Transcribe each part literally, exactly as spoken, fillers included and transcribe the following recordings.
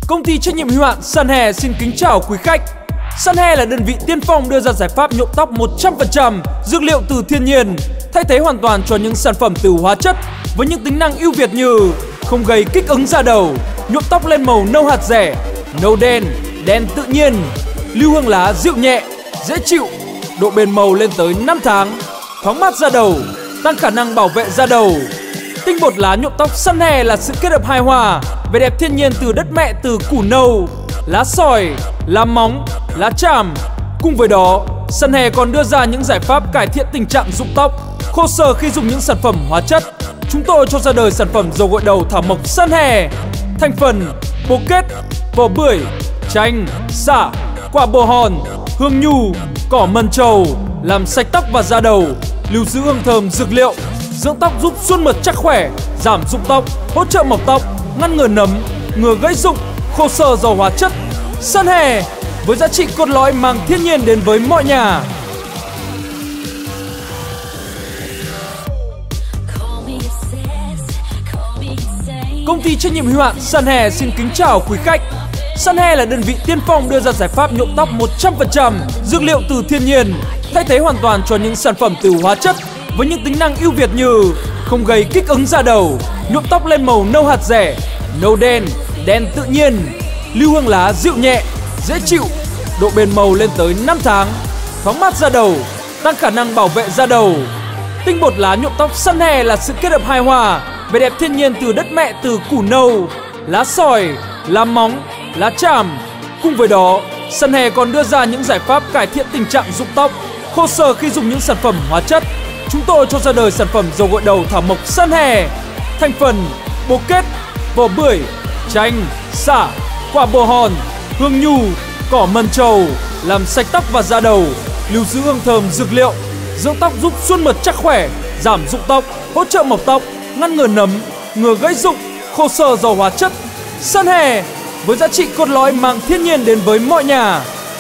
Công ty trách nhiệm hữu hạn Sunhair xin kính chào quý khách. Sunhair là đơn vị tiên phong đưa ra giải pháp nhuộm tóc một trăm phần trăm dược liệu từ thiên nhiên, thay thế hoàn toàn cho những sản phẩm từ hóa chất với những tính năng ưu việt như không gây kích ứng da đầu, nhuộm tóc lên màu nâu hạt rẻ, nâu đen, đen tự nhiên, lưu hương lá dịu nhẹ, dễ chịu, độ bền màu lên tới năm tháng, thoáng mát da đầu, tăng khả năng bảo vệ da đầu. Tinh bột lá nhuộm tóc Sunhair là sự kết hợp hài hòa vẻ đẹp thiên nhiên từ đất mẹ, từ củ nâu, lá sỏi, lá móng, lá tràm. Cùng với đó, Sunhair còn đưa ra những giải pháp cải thiện tình trạng rụng tóc, khô sờ khi dùng những sản phẩm hóa chất. Chúng tôi cho ra đời sản phẩm dầu gội đầu thảo mộc Sunhair. Thành phần: bồ kết, vỏ bưởi, chanh, sả, quả bồ hòn, hương nhu, cỏ mần trầu, làm sạch tóc và da đầu, lưu giữ hương thơm dược liệu, dưỡng tóc giúp xuân mượt chắc khỏe, giảm rụng tóc, hỗ trợ mọc tóc, ngăn ngừa nấm, ngừa gãy rụng, khô sờ do hóa chất. Sunhair với giá trị cốt lõi mang thiên nhiên đến với mọi nhà. Công ty trách nhiệm hữu hạn Sunhair xin kính chào quý khách. Sunhair là đơn vị tiên phong đưa ra giải pháp nhuộm tóc một trăm phần trăm dược liệu từ thiên nhiên, thay thế hoàn toàn cho những sản phẩm từ hóa chất với những tính năng ưu việt như không gây kích ứng da đầu, nhuộm tóc lên màu nâu hạt rẻ, nâu đen, đen tự nhiên, lưu hương lá dịu nhẹ, dễ chịu, độ bền màu lên tới năm tháng, thoáng mát da đầu, tăng khả năng bảo vệ da đầu. Tinh bột lá nhuộm tóc Sunhair là sự kết hợp hài hòa vẻ đẹp thiên nhiên từ đất mẹ, từ củ nâu, lá sỏi, lá móng, lá tràm. Cùng với đó, Sunhair còn đưa ra những giải pháp cải thiện tình trạng rụng tóc, khô sờ khi dùng những sản phẩm hóa chất. Chúng tôi cho ra đời sản phẩm dầu gội đầu thảo mộc Sunhair. Thành phần: bồ kết, vỏ bưởi, chanh, sả, quả bồ hòn, hương nhu, cỏ mần trầu, làm sạch tóc và da đầu, lưu giữ hương thơm dược liệu, dưỡng tóc giúp xuân mượt chắc khỏe, giảm rụng tóc, hỗ trợ mọc tóc, ngăn ngừa nấm, ngừa gãy rụng, khô sờ do hóa chất. Sunhair với giá trị cốt lõi mang thiên nhiên đến với mọi nhà.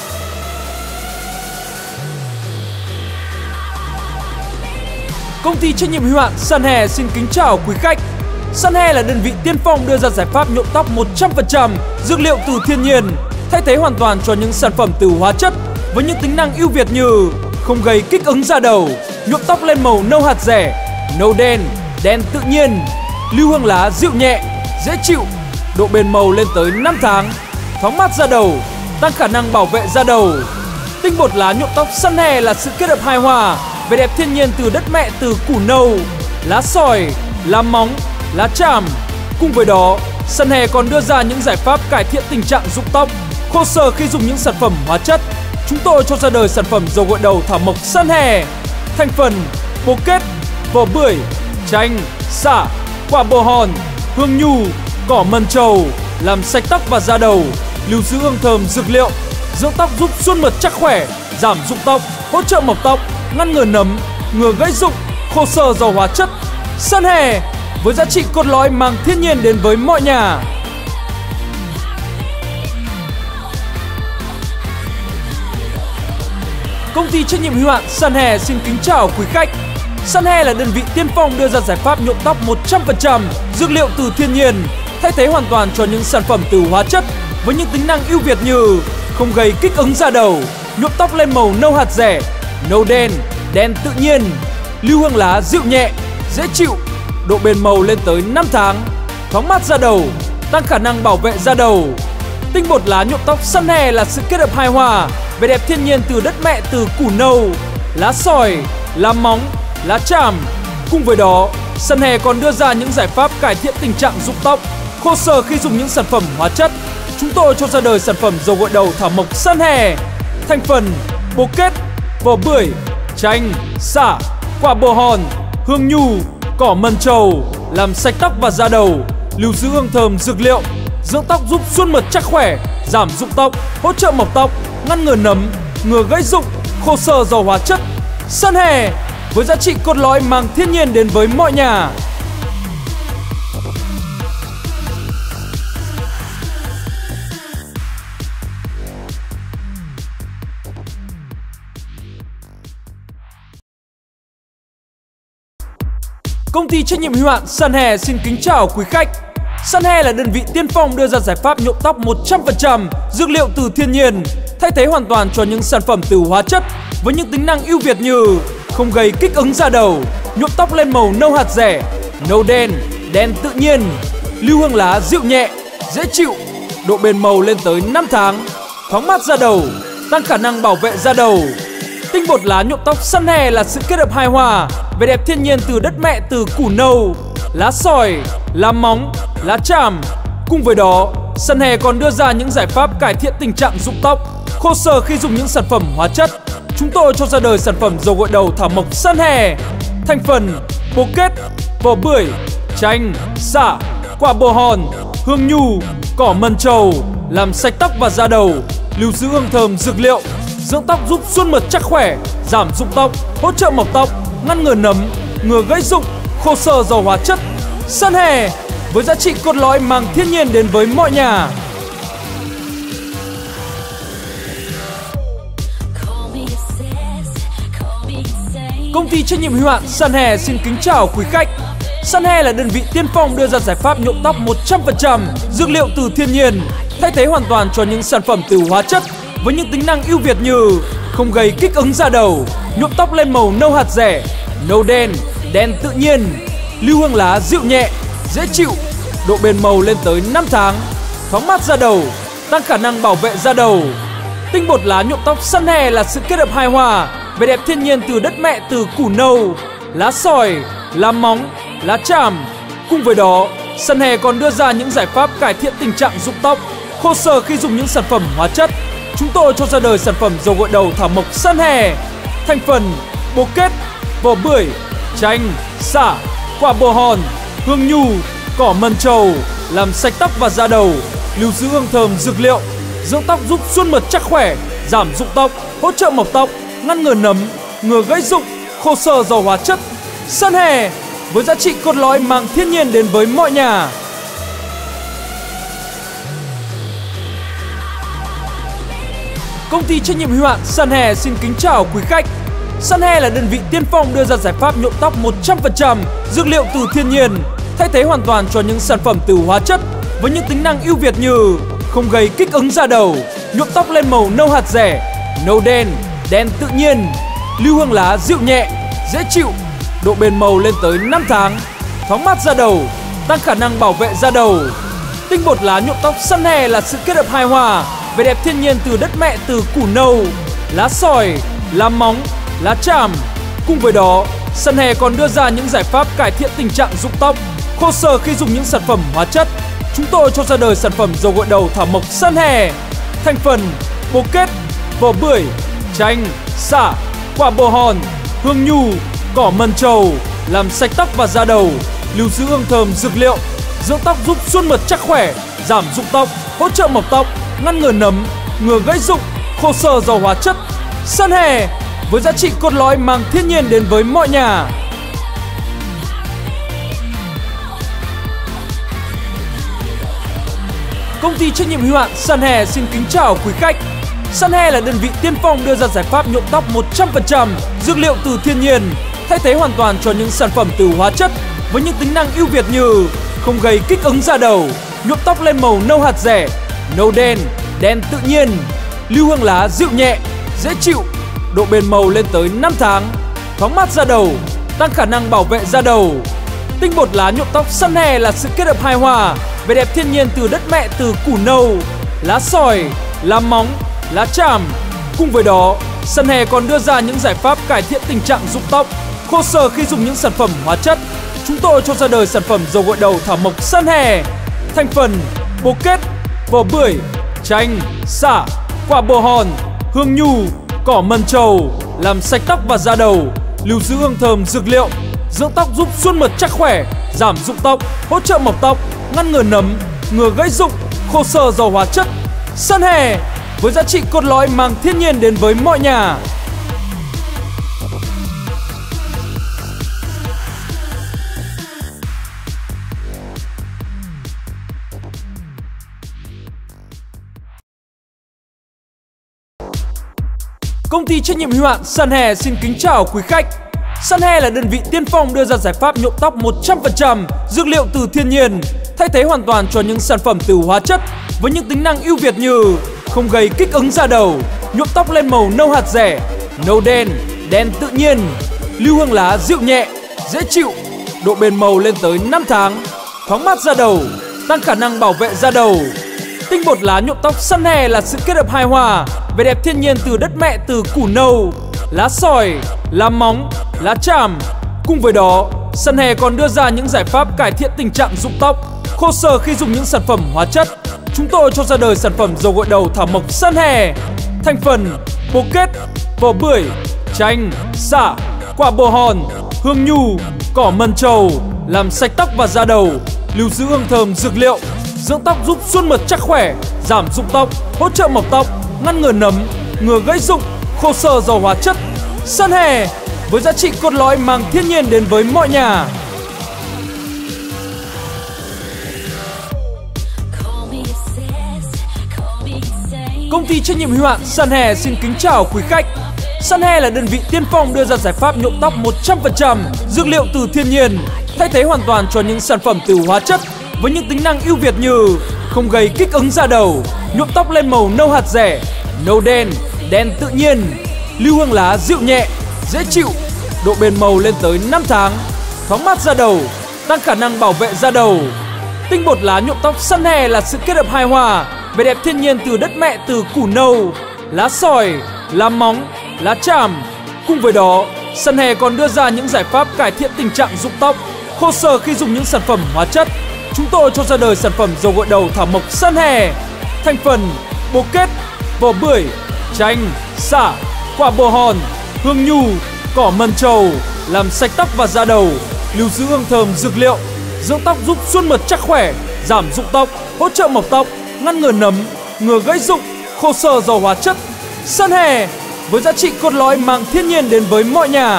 Công ty trách nhiệm hữu hạn Sunhair xin kính chào quý khách. Sunhair là đơn vị tiên phong đưa ra giải pháp nhuộm tóc một trăm phần trăm dược liệu từ thiên nhiên, thay thế hoàn toàn cho những sản phẩm từ hóa chất với những tính năng ưu việt như không gây kích ứng da đầu, nhuộm tóc lên màu nâu hạt rẻ, nâu đen, đen tự nhiên, lưu hương lá dịu nhẹ, dễ chịu, độ bền màu lên tới năm tháng, thoáng mát da đầu, tăng khả năng bảo vệ da đầu. Tinh bột lá nhuộm tóc Sunhair là sự kết hợp hài hòa vẻ đẹp thiên nhiên từ đất mẹ, từ củ nâu, lá sỏi, lá móng, lá tràm. Cùng với đó, Sunhair còn đưa ra những giải pháp cải thiện tình trạng rụng tóc, khô sờ khi dùng những sản phẩm hóa chất. Chúng tôi cho ra đời sản phẩm dầu gội đầu thảo mộc Sunhair. Thành phần: bồ kết, vỏ bưởi, chanh, sả, quả bồ hòn, hương nhu, cỏ mần trầu, làm sạch tóc và da đầu, lưu giữ hương thơm dược liệu, dưỡng tóc giúp xuân mượt chắc khỏe, giảm rụng tóc, hỗ trợ mọc tóc, ngăn ngừa nấm, ngừa gãy rụng, khô sờ do hóa chất. Sunhair với giá trị cốt lõi mang thiên nhiên đến với mọi nhà. Công ty trách nhiệm hữu hạn Sunhair xin kính chào quý khách. Sunhair là đơn vị tiên phong đưa ra giải pháp nhuộm tóc một trăm phần trăm dược liệu từ thiên nhiên, thay thế hoàn toàn cho những sản phẩm từ hóa chất với những tính năng ưu việt như không gây kích ứng da đầu, nhuộm tóc lên màu nâu hạt rẻ, nâu đen, đen tự nhiên, lưu hương lá dịu nhẹ, dễ chịu, độ bền màu lên tới năm tháng, thoáng mát da đầu, tăng khả năng bảo vệ da đầu. Tinh bột lá nhuộm tóc Sunhair là sự kết hợp hài hòa vẻ đẹp thiên nhiên từ đất mẹ, từ củ nâu, lá sỏi, lá móng, lá tràm. Cùng với đó, Sunhair còn đưa ra những giải pháp cải thiện tình trạng rụng tóc, khô sờ khi dùng những sản phẩm hóa chất. Chúng tôi cho ra đời sản phẩm dầu gội đầu thảo mộc Sunhair. Thành phần: bồ kết, vỏ bưởi, chanh, sả, quả bồ hòn, hương nhu, cỏ mần trầu, làm sạch tóc và da đầu, lưu giữ hương thơm dược liệu, dưỡng tóc giúp xuân mượt chắc khỏe, giảm rụng tóc, hỗ trợ mọc tóc, ngăn ngừa nấm, ngừa gãy rụng, khô sờ do hóa chất. Sunhair với giá trị cốt lõi mang thiên nhiên đến với mọi nhà. Công ty trách nhiệm hữu hạn Sunhair xin kính chào quý khách. Sunhair là đơn vị tiên phong đưa ra giải pháp nhuộm tóc một trăm phần trăm dược liệu từ thiên nhiên, thay thế hoàn toàn cho những sản phẩm từ hóa chất với những tính năng ưu việt như không gây kích ứng da đầu, nhuộm tóc lên màu nâu hạt rẻ, nâu đen, đen tự nhiên, lưu hương lá dịu nhẹ, dễ chịu, độ bền màu lên tới năm tháng, thoáng mát da đầu, tăng khả năng bảo vệ da đầu. Tinh bột lá nhuộm tóc Sunhair là sự kết hợp hài hòa vẻ đẹp thiên nhiên từ đất mẹ, từ củ nâu, lá sỏi, lá móng, lá tràm. Cùng với đó, Sunhair còn đưa ra những giải pháp cải thiện tình trạng rụng tóc, khô sờ khi dùng những sản phẩm hóa chất. Chúng tôi cho ra đời sản phẩm dầu gội đầu thảo mộc Sunhair. Thành phần: bồ kết, vỏ bưởi, chanh, sả, quả bồ hòn, hương nhu, cỏ mần trầu, làm sạch tóc và da đầu, lưu giữ hương thơm dược liệu, dưỡng tóc giúp suôn mượt chắc khỏe, giảm rụng tóc, hỗ trợ mọc tóc, ngăn ngừa nấm, ngừa gãy rụng, khô sờ do hóa chất. Sunhair với giá trị cốt lõi mang thiên nhiên đến với mọi nhà. Công ty trách nhiệm hữu hạn Sunhair xin kính chào quý khách. Sunhair là đơn vị tiên phong đưa ra giải pháp nhuộm tóc một trăm phần trăm dược liệu từ thiên nhiên, thay thế hoàn toàn cho những sản phẩm từ hóa chất với những tính năng ưu việt như không gây kích ứng da đầu, nhuộm tóc lên màu nâu hạt rẻ, nâu đen, đen tự nhiên, lưu hương lá dịu nhẹ, dễ chịu, độ bền màu lên tới năm tháng, thoáng mát da đầu, tăng khả năng bảo vệ da đầu. Tinh bột lá nhuộm tóc Sunhair là sự kết hợp hài hòa vẻ đẹp thiên nhiên từ đất mẹ, từ củ nâu, lá sỏi, lá móng, lá tràm. Cùng với đó, Sunhair còn đưa ra những giải pháp cải thiện tình trạng rụng tóc, khô sờ khi dùng những sản phẩm hóa chất. Chúng tôi cho ra đời sản phẩm dầu gội đầu thảo mộc Sunhair. Thành phần: bồ kết, vỏ bưởi, chanh, sả, quả bồ hòn, hương nhu, cỏ mần trầu, làm sạch tóc và da đầu, lưu giữ hương thơm dược liệu, dưỡng tóc giúp suôn mượt chắc khỏe, giảm rụng tóc, hỗ trợ mọc tóc, ngăn ngừa nấm, ngừa gãy rụng, khô sờ do hóa chất. Sunhair với giá trị cốt lõi mang thiên nhiên đến với mọi nhà. Công ty trách nhiệm hữu hạn Sunhair xin kính chào quý khách. Sunhair là đơn vị tiên phong đưa ra giải pháp nhuộm tóc một trăm phần trăm dược liệu từ thiên nhiên, thay thế hoàn toàn cho những sản phẩm từ hóa chất với những tính năng ưu việt như không gây kích ứng da đầu, nhuộm tóc lên màu nâu hạt rẻ, nâu đen, đen tự nhiên, lưu hương lá dịu nhẹ, dễ chịu, độ bền màu lên tới năm tháng, thoáng mát da đầu, tăng khả năng bảo vệ da đầu. Tinh bột lá nhuộm tóc Sunhair là sự kết hợp hài hòa vẻ đẹp thiên nhiên từ đất mẹ, từ củ nâu, lá sỏi, lá móng, lá tràm. Cùng với đó, Sunhair còn đưa ra những giải pháp cải thiện tình trạng rụng tóc, khô sờ khi dùng những sản phẩm hóa chất. Chúng tôi cho ra đời sản phẩm dầu gội đầu thảo mộc Sunhair. Thành phần: bồ kết, vỏ bưởi, chanh, sả, quả bồ hòn, hương nhu, cỏ mần trầu, làm sạch tóc và da đầu, lưu giữ hương thơm dược liệu, dưỡng tóc giúp suôn mượt chắc khỏe, giảm rụng tóc, hỗ trợ mọc tóc, ngăn ngừa nấm, ngừa gãy rụng, khô sờ do hóa chất. Sunhair với giá trị cốt lõi mang thiên nhiên đến với mọi nhà. Công ty trách nhiệm hữu hạn Sunhair xin kính chào quý khách. Sunhair là đơn vị tiên phong đưa ra giải pháp nhuộm tóc một trăm phần trăm dược liệu từ thiên nhiên, thay thế hoàn toàn cho những sản phẩm từ hóa chất với những tính năng ưu việt như không gây kích ứng da đầu, nhuộm tóc lên màu nâu hạt rẻ, nâu đen, đen tự nhiên, lưu hương lá dịu nhẹ, dễ chịu, độ bền màu lên tới năm tháng, thoáng mát da đầu, tăng khả năng bảo vệ da đầu. Tinh bột lá nhuộm tóc Sunhair là sự kết hợp hài hòa vẻ đẹp thiên nhiên từ đất mẹ, từ củ nâu, lá sỏi, lá móng, lá tràm. Cùng với đó, Sunhair còn đưa ra những giải pháp cải thiện tình trạng rụng tóc, khô sờ khi dùng những sản phẩm hóa chất. Chúng tôi cho ra đời sản phẩm dầu gội đầu thảo mộc Sunhair. Thành phần: bồ kết, vỏ bưởi, chanh, sả, quả bồ hòn, hương nhu, cỏ mần trầu, làm sạch tóc và da đầu, lưu giữ hương thơm dược liệu, dưỡng tóc giúp suôn mượt chắc khỏe, giảm rụng tóc, hỗ trợ mọc tóc, ngăn ngừa nấm, ngừa gãy rụng, khô sờ do hóa chất. Sunhair với giá trị cốt lõi mang thiên nhiên đến với mọi nhà. Công ty trách nhiệm hữu hạn Sunhair xin kính chào quý khách. Sunhair là đơn vị tiên phong đưa ra giải pháp nhuộm tóc một trăm phần trăm dược liệu từ thiên nhiên, thay thế hoàn toàn cho những sản phẩm từ hóa chất với những tính năng ưu việt như không gây kích ứng da đầu, nhuộm tóc lên màu nâu hạt rẻ, nâu đen, đen tự nhiên, lưu hương lá dịu nhẹ, dễ chịu, độ bền màu lên tới năm tháng, thoáng mát da đầu, tăng khả năng bảo vệ da đầu. Tinh bột lá nhuộm tóc Sunhair là sự kết hợp hài hòa vẻ đẹp thiên nhiên từ đất mẹ, từ củ nâu, lá sỏi, lá móng, lá tràm. Cùng với đó, Sunhair còn đưa ra những giải pháp cải thiện tình trạng rụng tóc, khô sờ khi dùng những sản phẩm hóa chất. Chúng tôi cho ra đời sản phẩm dầu gội đầu thảo mộc Sunhair. Thành phần: bồ kết, vỏ bưởi, chanh, xả, quả bồ hòn, hương nhu, cỏ mần trầu, làm sạch tóc và da đầu, lưu giữ hương thơm dược liệu, dưỡng tóc giúp suôn mượt chắc khỏe, giảm rụng tóc, hỗ trợ mọc tóc, ngăn ngừa nấm, ngừa gãy rụng, khô sờ do hóa chất. Sunhair với giá trị cốt lõi mang thiên nhiên đến với mọi nhà. Công ty trách nhiệm hữu hạn Sunhair xin kính chào quý khách. Sunhair là đơn vị tiên phong đưa ra giải pháp nhuộm tóc một trăm phần trăm dược liệu từ thiên nhiên, thay thế hoàn toàn cho những sản phẩm từ hóa chất với những tính năng ưu việt như không gây kích ứng da đầu, nhuộm tóc lên màu nâu hạt rẻ, nâu đen, đen tự nhiên, lưu hương lá dịu nhẹ, dễ chịu, độ bền màu lên tới năm tháng, thoáng mát da đầu, tăng khả năng bảo vệ da đầu. Tinh bột lá nhuộm tóc Sunhair là sự kết hợp hài hòa vẻ đẹp thiên nhiên từ đất mẹ, từ củ nâu, lá sỏi, lá móng, lá tràm. Cùng với đó, Sunhair còn đưa ra những giải pháp cải thiện tình trạng rụng tóc, khô sờ khi dùng những sản phẩm hóa chất. Chúng tôi cho ra đời sản phẩm dầu gội đầu thảo mộc Sunhair. Thành phần: bồ kết, vỏ bưởi, chanh, xả, quả bồ hòn, hương nhu, cỏ mần trầu, làm sạch tóc và da đầu, lưu giữ hương thơm dược liệu, dưỡng tóc giúp suôn mượt chắc khỏe, giảm rụng tóc, hỗ trợ mọc tóc, ngăn ngừa nấm, ngừa gãy rụng, khô sờ do hóa chất. Sunhair với giá trị cốt lõi mang thiên nhiên đến với mọi nhà.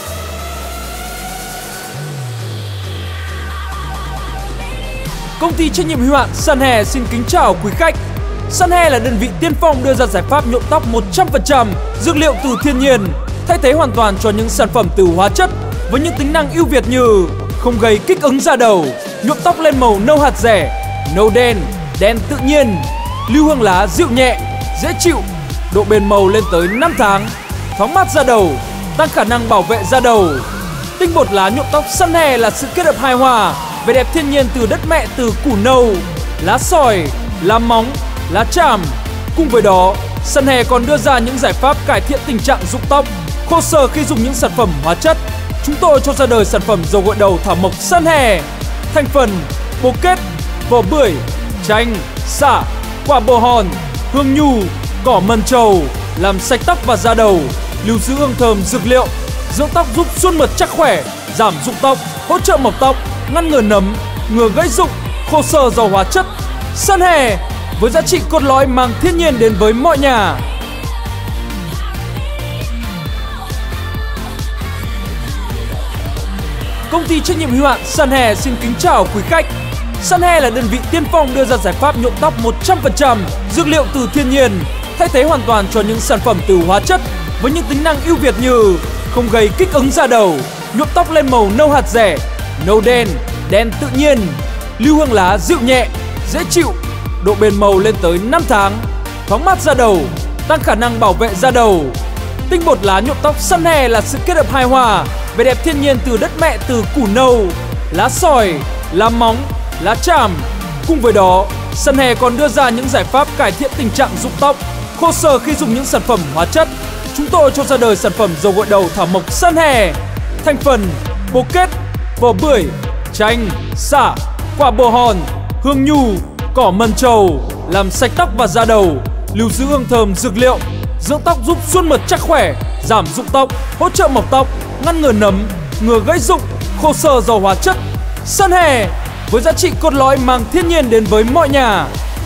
Công ty trách nhiệm hữu hạn Sunhair xin kính chào quý khách. Sunhair là đơn vị tiên phong đưa ra giải pháp nhuộm tóc một trăm phần trăm dược liệu từ thiên nhiên, thay thế hoàn toàn cho những sản phẩm từ hóa chất với những tính năng ưu việt như không gây kích ứng da đầu, nhuộm tóc lên màu nâu hạt rẻ, nâu đen, đen tự nhiên, lưu hương lá dịu nhẹ, dễ chịu, độ bền màu lên tới năm tháng, thoáng mát da đầu, tăng khả năng bảo vệ da đầu. Tinh bột lá nhuộm tóc Sunhair là sự kết hợp hài hòa vẻ đẹp thiên nhiên từ đất mẹ, từ củ nâu, lá sỏi, lá móng, lá tràm. Cùng với đó, Sunhair còn đưa ra những giải pháp cải thiện tình trạng rụng tóc, khô sờ khi dùng những sản phẩm hóa chất. Chúng tôi cho ra đời sản phẩm dầu gội đầu thảo mộc Sunhair. Thành phần: bồ kết, vỏ bưởi, chanh, xả, quả bồ hòn, hương nhu, cỏ mần trầu, làm sạch tóc và da đầu, lưu giữ hương thơm dược liệu, dưỡng tóc giúp suôn mượt chắc khỏe, giảm rụng tóc, hỗ trợ mọc tóc, ngăn ngừa nấm, ngừa gãy rụng, khô sờ do hóa chất. Sunhair với giá trị cốt lõi mang thiên nhiên đến với mọi nhà. Công ty trách nhiệm hữu hạn Sunhair xin kính chào quý khách. Sunhair là đơn vị tiên phong đưa ra giải pháp nhuộm tóc một trăm phần trăm dược liệu từ thiên nhiên, thay thế hoàn toàn cho những sản phẩm từ hóa chất với những tính năng ưu việt như không gây kích ứng da đầu, nhuộm tóc lên màu nâu hạt rẻ, nâu đen, đen tự nhiên, lưu hương lá dịu nhẹ, dễ chịu, độ bền màu lên tới năm tháng, thoáng mát da đầu, tăng khả năng bảo vệ da đầu. Tinh bột lá nhuộm tóc Sunhair là sự kết hợp hài hòa vẻ đẹp thiên nhiên từ đất mẹ, từ củ nâu, lá sỏi, lá móng, lá tràm. Cùng với đó, Sunhair còn đưa ra những giải pháp cải thiện tình trạng rụng tóc, khô sờ khi dùng những sản phẩm hóa chất. Chúng tôi cho ra đời sản phẩm dầu gội đầu thảo mộc Sunhair. Thành phần: bồ kết, vỏ bưởi, chanh, xả, quả bồ hòn, hương nhu, cỏ mần trầu, làm sạch tóc và da đầu, lưu giữ hương thơm dược liệu, dưỡng tóc giúp suôn mượt chắc khỏe, giảm rụng tóc, hỗ trợ mọc tóc, ngăn ngừa nấm, ngừa gãy rụng, khô sờ do hóa chất. Sunhair với giá trị cốt lõi mang thiên nhiên đến với mọi nhà.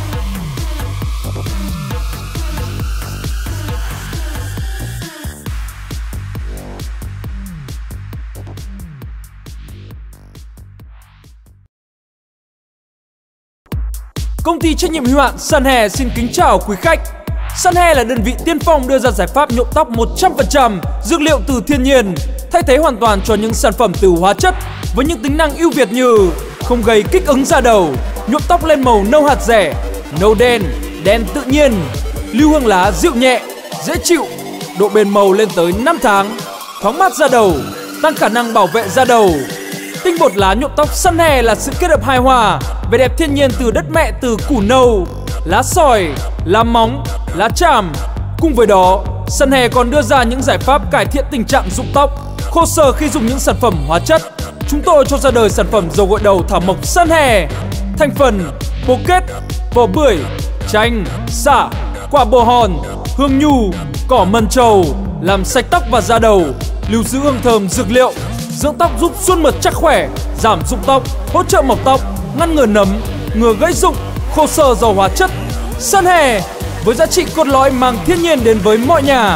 Công ty trách nhiệm hữu hạn Sunhair xin kính chào quý khách. Sunhair là đơn vị tiên phong đưa ra giải pháp nhuộm tóc một trăm phần trăm dược liệu từ thiên nhiên, thay thế hoàn toàn cho những sản phẩm từ hóa chất với những tính năng ưu việt như không gây kích ứng da đầu, nhuộm tóc lên màu nâu hạt rẻ, nâu đen, đen tự nhiên, lưu hương lá dịu nhẹ, dễ chịu, độ bền màu lên tới năm tháng, thoáng mát da đầu, tăng khả năng bảo vệ da đầu. Tinh bột lá nhuộm tóc Sunhair là sự kết hợp hài hòa vẻ đẹp thiên nhiên từ đất mẹ, từ củ nâu, lá sỏi, lá móng, lá tràm. Cùng với đó, Sunhair còn đưa ra những giải pháp cải thiện tình trạng rụng tóc, khô sờ khi dùng những sản phẩm hóa chất. Chúng tôi cho ra đời sản phẩm dầu gội đầu thảo mộc Sunhair. Thành phần: bồ kết, vỏ bưởi, chanh, sả, quả bồ hòn, hương nhu, cỏ mần trầu, làm sạch tóc và da đầu, lưu giữ hương thơm dược liệu, dưỡng tóc giúp suôn mượt chắc khỏe, giảm rụng tóc, hỗ trợ mọc tóc, ngăn ngừa nấm, ngừa gãy rụng, khô sờ do hóa chất. Sunhair với giá trị cốt lõi mang thiên nhiên đến với mọi nhà.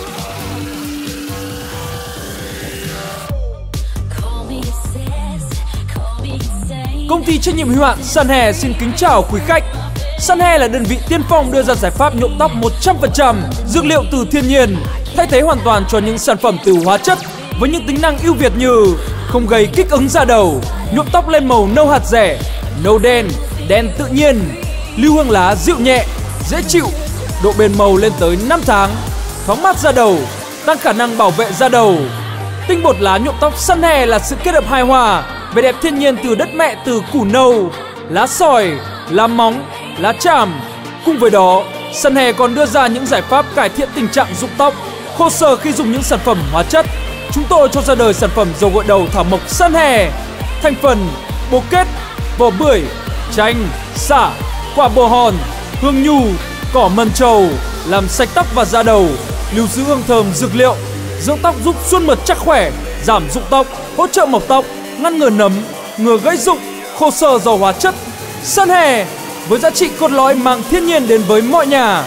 Công ty trách nhiệm hữu hạn Sunhair xin kính chào quý khách. Sunhair là đơn vị tiên phong đưa ra giải pháp nhuộm tóc một trăm phần trăm dược liệu từ thiên nhiên, thay thế hoàn toàn cho những sản phẩm từ hóa chất với những tính năng ưu việt như không gây kích ứng da đầu, nhuộm tóc lên màu nâu hạt rẻ, nâu đen, đen tự nhiên, lưu hương lá dịu nhẹ, dễ chịu, độ bền màu lên tới năm tháng, thoáng mát da đầu, tăng khả năng bảo vệ da đầu. Tinh bột lá nhuộm tóc Sunhair là sự kết hợp hài hòa vẻ đẹp thiên nhiên từ đất mẹ, từ củ nâu, lá sỏi, lá móng, lá tràm. Cùng với đó, Sunhair còn đưa ra những giải pháp cải thiện tình trạng rụng tóc, khô sờ khi dùng những sản phẩm hóa chất. Chúng tôi cho ra đời sản phẩm dầu gội đầu thảo mộc Sunhair. Thành phần: bồ kết, vỏ bưởi, chanh, sả, quả bồ hòn, hương nhu, cỏ mần trầu, làm sạch tóc và da đầu, lưu giữ hương thơm dược liệu, dưỡng tóc giúp suôn mượt chắc khỏe, giảm rụng tóc, hỗ trợ mọc tóc, ngăn ngừa nấm, ngừa gãy rụng, khô sờ do hóa chất. Sunhair với giá trị cốt lõi mang thiên nhiên đến với mọi nhà.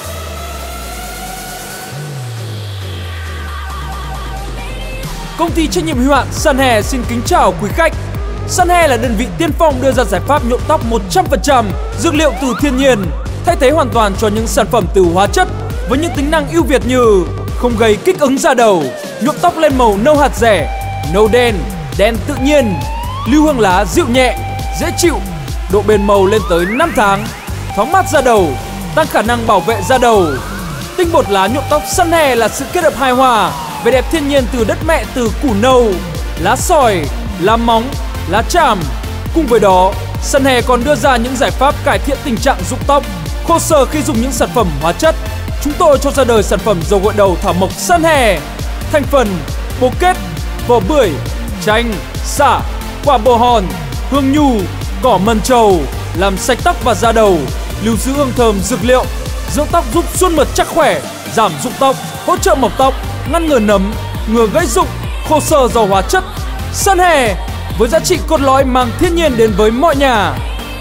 Công ty trách nhiệm hữu hạn Sunhair xin kính chào quý khách. Sunhair là đơn vị tiên phong đưa ra giải pháp nhuộm tóc một trăm phần trăm dược liệu từ thiên nhiên, thay thế hoàn toàn cho những sản phẩm từ hóa chất với những tính năng ưu việt như không gây kích ứng da đầu, nhuộm tóc lên màu nâu hạt rẻ, nâu đen, đen tự nhiên, lưu hương lá dịu nhẹ, dễ chịu, độ bền màu lên tới năm tháng, thoáng mát da đầu, tăng khả năng bảo vệ da đầu. Tinh bột lá nhuộm tóc Sunhair là sự kết hợp hài hòa vẻ đẹp thiên nhiên từ đất mẹ, từ củ nâu, lá sỏi, lá móng, lá tràm. Cùng với đó, Sunhair còn đưa ra những giải pháp cải thiện tình trạng rụng tóc, khô sờ khi dùng những sản phẩm hóa chất. Chúng tôi cho ra đời sản phẩm dầu gội đầu thảo mộc Sunhair. Thành phần: bồ kết, vỏ bưởi, chanh, sả, quả bồ hòn, hương nhu, cỏ mần trầu, làm sạch tóc và da đầu, lưu giữ hương thơm dược liệu, dưỡng tóc giúp suôn mượt chắc khỏe, giảm rụng tóc, hỗ trợ mọc tóc, ngăn ngừa nấm, ngừa gãy rụng, khô sờ do hóa chất. Sunhair với giá trị cốt lõi mang thiên nhiên đến với mọi nhà.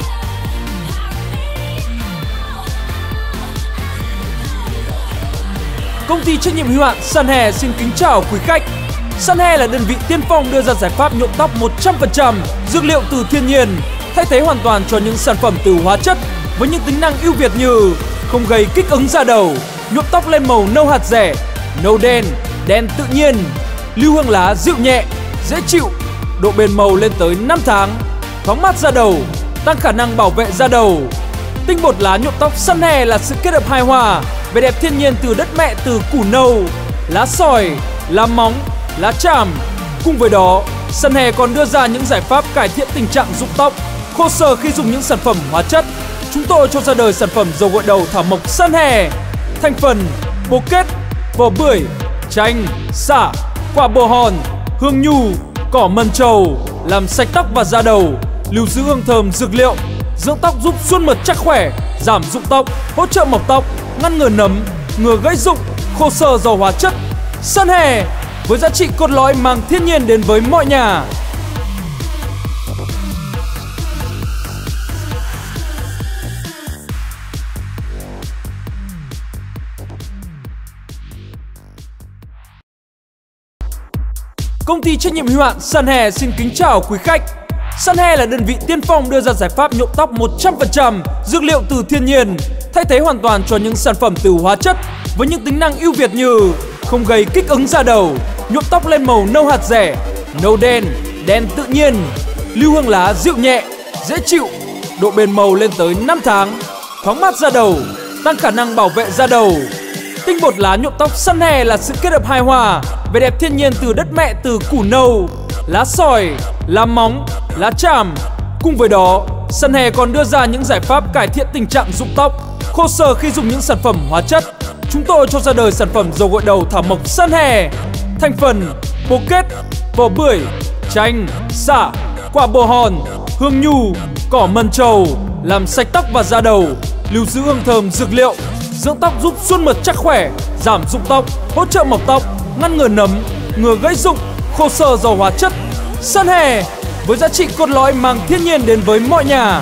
Công ty trách nhiệm hữu hạn Sunhair xin kính chào quý khách. Sunhair là đơn vị tiên phong đưa ra giải pháp nhuộm tóc một trăm phần trăm dược liệu từ thiên nhiên, thay thế hoàn toàn cho những sản phẩm từ hóa chất với những tính năng ưu việt như không gây kích ứng da đầu, nhuộm tóc lên màu nâu hạt rẻ, nâu đen, đen tự nhiên, lưu hương lá dịu nhẹ, dễ chịu, độ bền màu lên tới năm tháng, thoáng mát da đầu, tăng khả năng bảo vệ da đầu. Tinh bột lá nhuộm tóc Sunhair là sự kết hợp hài hòa vẻ đẹp thiên nhiên từ đất mẹ, từ củ nâu, lá sỏi, lá móng, lá tràm. Cùng với đó, Sunhair còn đưa ra những giải pháp cải thiện tình trạng rụng tóc, khô sờ khi dùng những sản phẩm hóa chất. Chúng tôi cho ra đời sản phẩm dầu gội đầu thảo mộc Sunhair. Thành phần: bồ kết, vỏ bưởi, chanh, sả, quả bồ hòn, hương nhu, cỏ mần trầu, làm sạch tóc và da đầu, lưu giữ hương thơm dược liệu, dưỡng tóc giúp suôn mượt chắc khỏe, giảm rụng tóc, hỗ trợ mọc tóc, ngăn ngừa nấm, ngừa gãy rụng, khô sờ do hóa chất. Sunhair với giá trị cốt lõi mang thiên nhiên đến với mọi nhà. Công ty trách nhiệm hữu hạn Sunhair xin kính chào quý khách. Sunhair là đơn vị tiên phong đưa ra giải pháp nhuộm tóc một trăm phần trăm dược liệu từ thiên nhiên, thay thế hoàn toàn cho những sản phẩm từ hóa chất với những tính năng ưu việt như không gây kích ứng da đầu, nhuộm tóc lên màu nâu hạt rẻ, nâu đen, đen tự nhiên, lưu hương lá dịu nhẹ, dễ chịu, độ bền màu lên tới năm tháng, thoáng mát da đầu, tăng khả năng bảo vệ da đầu. Tinh bột lá nhuộm tóc Sunhair là sự kết hợp hài hòa vẻ đẹp thiên nhiên từ đất mẹ, từ củ nâu, lá sỏi, lá móng, lá tràm. Cùng với đó, Sunhair còn đưa ra những giải pháp cải thiện tình trạng rụng tóc, khô sờ khi dùng những sản phẩm hóa chất. Chúng tôi cho ra đời sản phẩm dầu gội đầu thảo mộc Sunhair. Thành phần: bồ kết, vỏ bưởi, chanh, sả, quả bồ hòn, hương nhu, cỏ mần trầu, làm sạch tóc và da đầu, lưu giữ hương thơm dược liệu, dưỡng tóc giúp xuân mượt chắc khỏe, giảm rụng tóc, hỗ trợ mọc tóc, ngăn ngừa nấm, ngừa gãy rụng, khô sờ do hóa chất. Sunhair với giá trị cốt lõi mang thiên nhiên đến với mọi nhà.